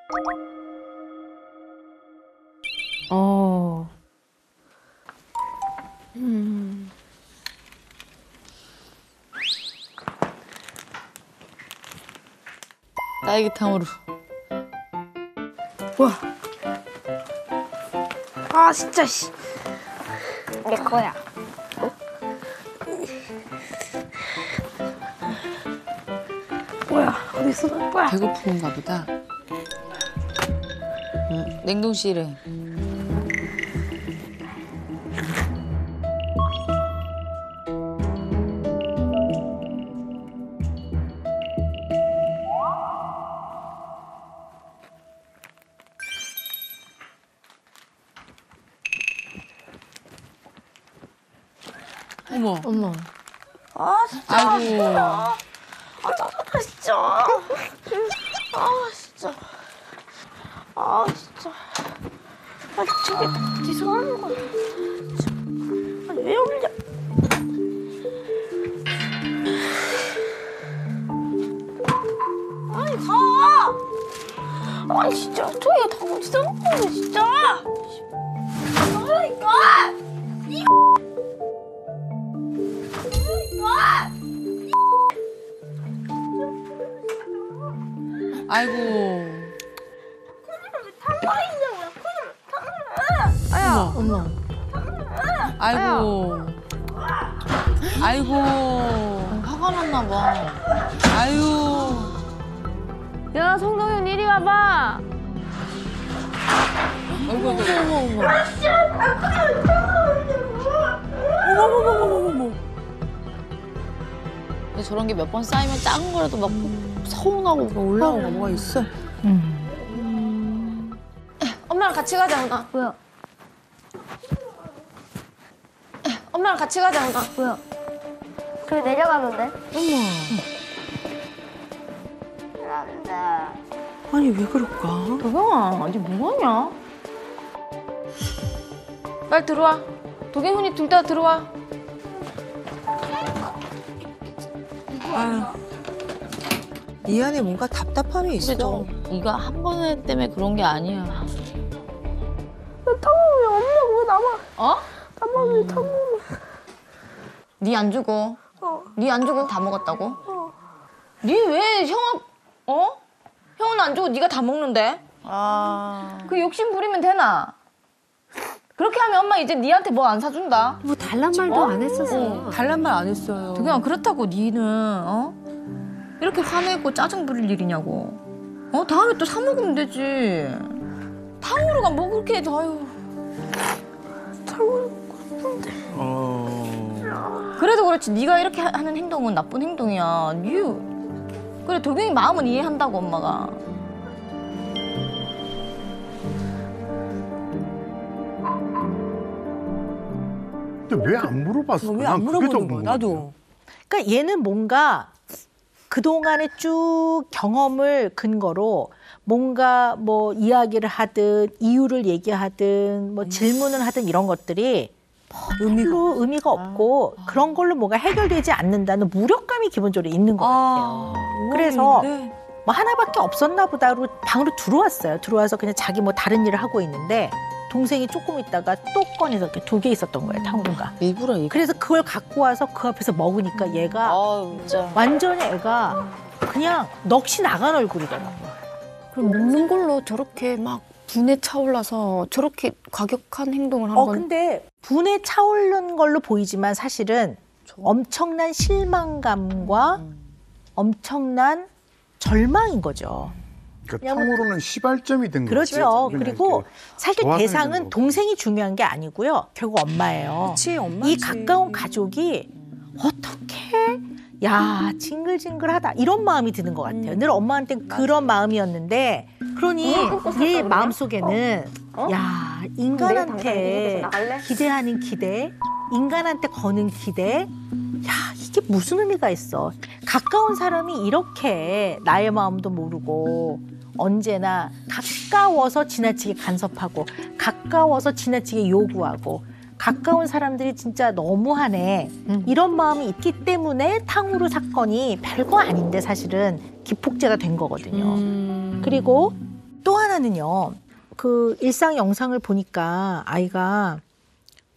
어. 음. 딸기탕으로. 뭐야? 아 진짜 씨. 내 거야. 어? 뭐야? 어디서 날 거야? 배고픈가 보다. 응, 냉동실에. 어머. 어머. 아 진짜. 아이고. 아 짜증나 진짜. 아 진짜. 아 진짜. 아 저게 어디서 하는 거야? 아니 왜 올려? 아니 가. 아니 진짜 저게 다 어디서 하는 거야 진짜. 그러니까. 이 아이고. 아야. 엄마. 아이고. 아이고. 화가 났나 봐. 아유. 야, 송동현 이리 와봐. 어이구, 어머, 어머, 어머. 어머머머머머머. 저런 게 몇 번 쌓이면 작은 거라도 막 서운하고 올라오고 어. 뭐가 있어. 음. 엄마랑 같이 가자, 누나. 뭐야? 엄마랑 같이 가자, 누나. 뭐야? 그래 내려가면 돼? 어머. 안 돼. 아니 왜 그럴까? 도경아, 아직 뭐하냐? 빨리 들어와. 도경훈이 둘 다 들어와. 아유. 이 안에 뭔가 답답함이 있어. 저, 이거 한 번에 때문에 그런 게 아니야. 탕후루 없냐고 남아. 어? 탕후루 탕후루. 니 안 주고. 어. 니 안 주고 다 먹었다고? 어. 니 왜 형아, 어? 형은 안 주고 니가 다 먹는데? 아. 그 욕심 부리면 되나? 그렇게 하면 엄마 이제 니한테 뭐 안 사준다? 뭐 달란 말도 어? 안 했었어. 달란 말 안 했어요. 그냥 그렇다고 니는 어? 이렇게 화내고 짜증 부릴 일이냐고. 어? 다음에 또 사 먹으면 되지. 탕후루가 뭐 그렇게 아유. 탕후루 싶은데. 어... 그래도 그렇지 네가 이렇게 하- 하는 행동은 나쁜 행동이야. 니 그래 도경이 마음은 이해한다고 엄마가. 근데 왜 안 물어봤어? 왜 안 물어보는 거야? 나도. 그러니까 얘는 뭔가 그동안의 쭉 경험을 근거로 뭔가 뭐 이야기를 하든 이유를 얘기하든 뭐 질문을 하든 이런 것들이 의미가, 의미가 없고 그런 걸로 뭐가 해결되지 않는다는 무력감이 기본적으로 있는 것 같아요. 그래서 뭐 하나밖에 없었나 보다로 방으로 들어왔어요. 들어와서 그냥 자기 뭐 다른 일을 하고 있는데 동생이 조금 있다가 또 꺼내서 이렇게 두 개 있었던 거예요, 탕후루가. 일부러 이거. 그래서 그걸 갖고 와서 그 앞에서 먹으니까 얘가 진짜. 완전히 애가 그냥 넋이 나간 얼굴이더라고요. 그럼 먹는 걸로 저렇게 막 분에 차올라서 저렇게 과격한 행동을 한 어, 건. 근데 분에 차오르는 걸로 보이지만 사실은 엄청난 실망감과 엄청난 절망인 거죠. 그러니까 탕후루는 시발점이 된 거죠. 그렇죠. 그리고 사실 좋아서 대상은 있는 거고. 동생이 중요한 게 아니고요. 결국 엄마예요. 그치, 엄마지. 이 가까운 가족이 어떻게 야 징글징글하다 이런 마음이 드는 것 같아요. 늘 엄마한테는 그런 마음이었는데 그러니 얘 마음속에는 야 인간한테 기대하는 기대, 인간한테 거는 기대, 야 이게 무슨 의미가 있어. 가까운 사람이 이렇게 나의 마음도 모르고 언제나 가까워서 지나치게 간섭하고 가까워서 지나치게 요구하고 가까운 사람들이 진짜 너무하네. 음. 이런 마음이 있기 때문에 탕후루 사건이 별거 아닌데 사실은 기폭제가 된 거거든요. 음. 그리고 또 하나는요. 그 일상 영상을 보니까 아이가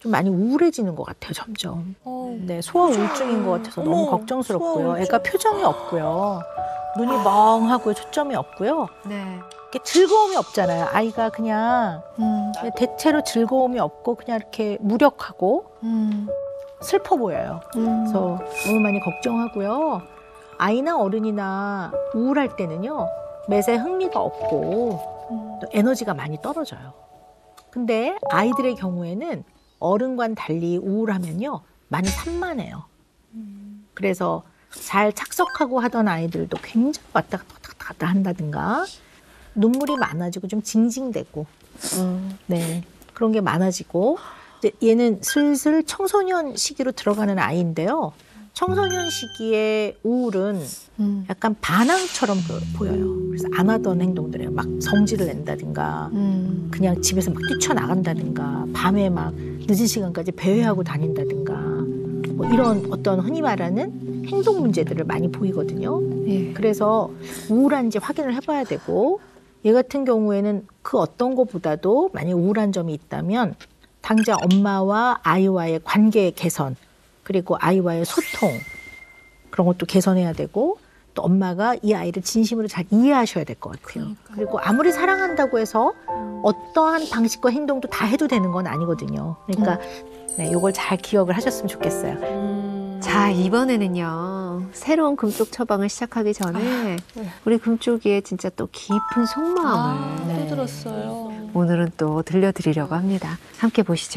좀 많이 우울해지는 것 같아요, 점점. 네, 소아 우울증인 것 같아서 너무 걱정스럽고요. 애가 표정이 없고요. 눈이 멍하고요, 초점이 없고요. 네. 이렇게 즐거움이 없잖아요. 아이가 그냥 대체로 즐거움이 없고 그냥 이렇게 무력하고 슬퍼 보여요. 그래서 너무 많이 걱정하고요. 아이나 어른이나 우울할 때는요, 매사에 흥미가 없고 또 에너지가 많이 떨어져요. 근데 아이들의 경우에는 어른과는 달리 우울하면요, 많이 산만해요. 그래서 잘 착석하고 하던 아이들도 굉장히 왔다 갔다 왔다 갔다 한다든가, 눈물이 많아지고 좀 징징대고, 네, 그런 게 많아지고, 이제 얘는 슬슬 청소년 시기로 들어가는 아이인데요. 청소년 시기의 우울은 약간 반항처럼 보여요. 그래서 안 하던 행동들이에요. 막 성질을 낸다든가, 그냥 집에서 막 뛰쳐나간다든가, 밤에 막 늦은 시간까지 배회하고 다닌다든가, 뭐 이런 어떤 흔히 말하는 행동 문제들을 많이 보이거든요. 예. 그래서 우울한지 확인을 해봐야 되고, 얘 같은 경우에는 그 어떤 것보다도 만약 우울한 점이 있다면 당장 엄마와 아이와의 관계 개선, 그리고 아이와의 소통, 그런 것도 개선해야 되고, 또 엄마가 이 아이를 진심으로 잘 이해하셔야 될 것 같아요. 그러니까요. 그리고 아무리 사랑한다고 해서 어떠한 방식과 행동도 다 해도 되는 건 아니거든요. 그러니까 네, 이걸 잘 기억을 하셨으면 좋겠어요. 자, 이번에는요, 새로운 금쪽 처방을 시작하기 전에 우리 금쪽이의 진짜 또 깊은 속마음을 또 들었어요. 오늘은 또 들려드리려고 합니다. 함께 보시죠.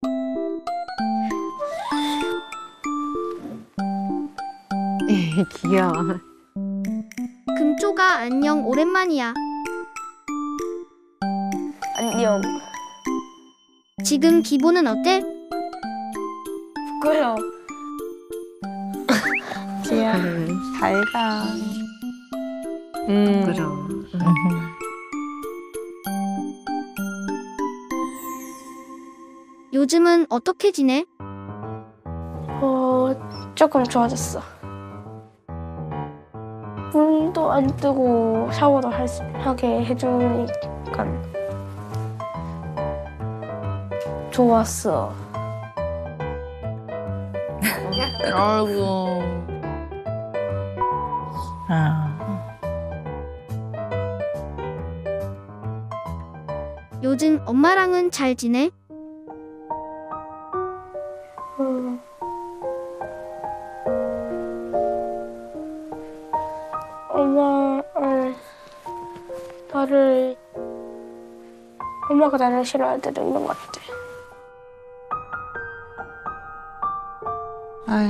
귀여워. 금쪽아, 안녕. 오랜만이야. 안녕. 지금 기분은 어때? 부끄러워. 지야, 잘 가. 음. 그럼. 요즘은 어떻게 지내? 어, 조금 좋아졌어. 눈도 안 뜨고 샤워도 할 수, 하게 해주니까 좋았어. 아이고. 아. 요즘 엄마랑은 잘 지내? 음. 엄마는 나를 엄마가 나를 싫어할 때도 있는 것 같아. 아유.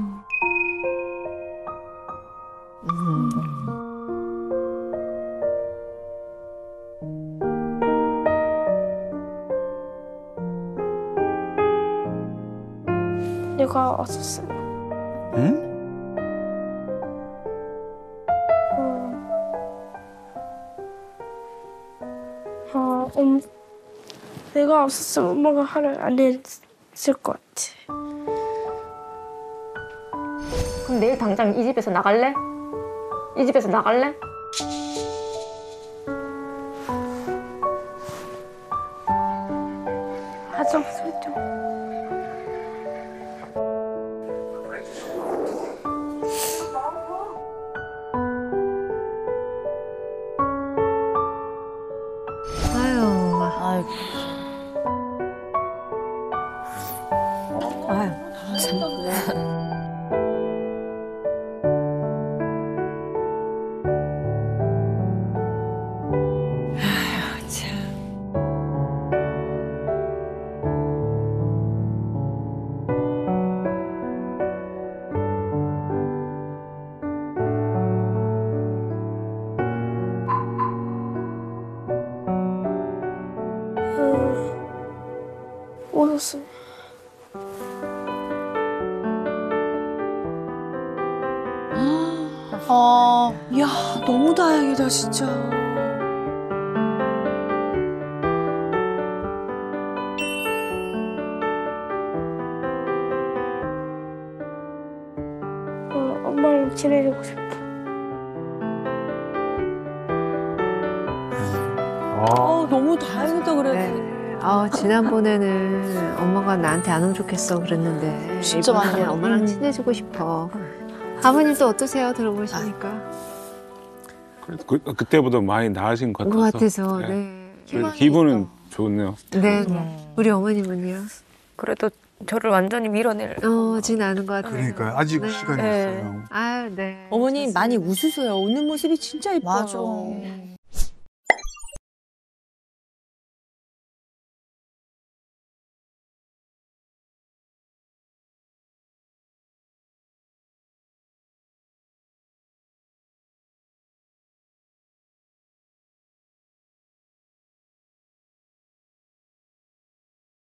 내가 왔었어. 응? 어, 음, 내가 없었으면 엄마가 화를 안 냈을 것 같아. 그럼 내일 당장 이 집에서 나갈래? 이 집에서 나갈래? 하정 설정. 아유. 아이고. 아유. 참. 웃었어. 아, 야, 너무 다행이다, 진짜. 어, 엄마랑 친해지고 싶어. 아, 너무 다행이다, 그래도. 네. 아, 지난번에는 엄마가 나한테 안 오면 좋겠어 그랬는데 진짜 많이 이번에는 울어. 엄마랑 음. 친해지고 싶어. 아버님도 어떠세요? 들어보시니까. 그래도 그, 그때보다 많이 나아진 것 것 같아서. 같아서 네. 그래도 기분은 좋네요. 네. 우리 어머님은요? 그래도 저를 완전히 밀어낼. 어, 진 않은 것 같아요. 그러니까요. 아직 시간이 네. 있어요. 아, 네. 어머니 많이 웃으세요. 웃는 모습이 진짜 예뻐요. 맞아.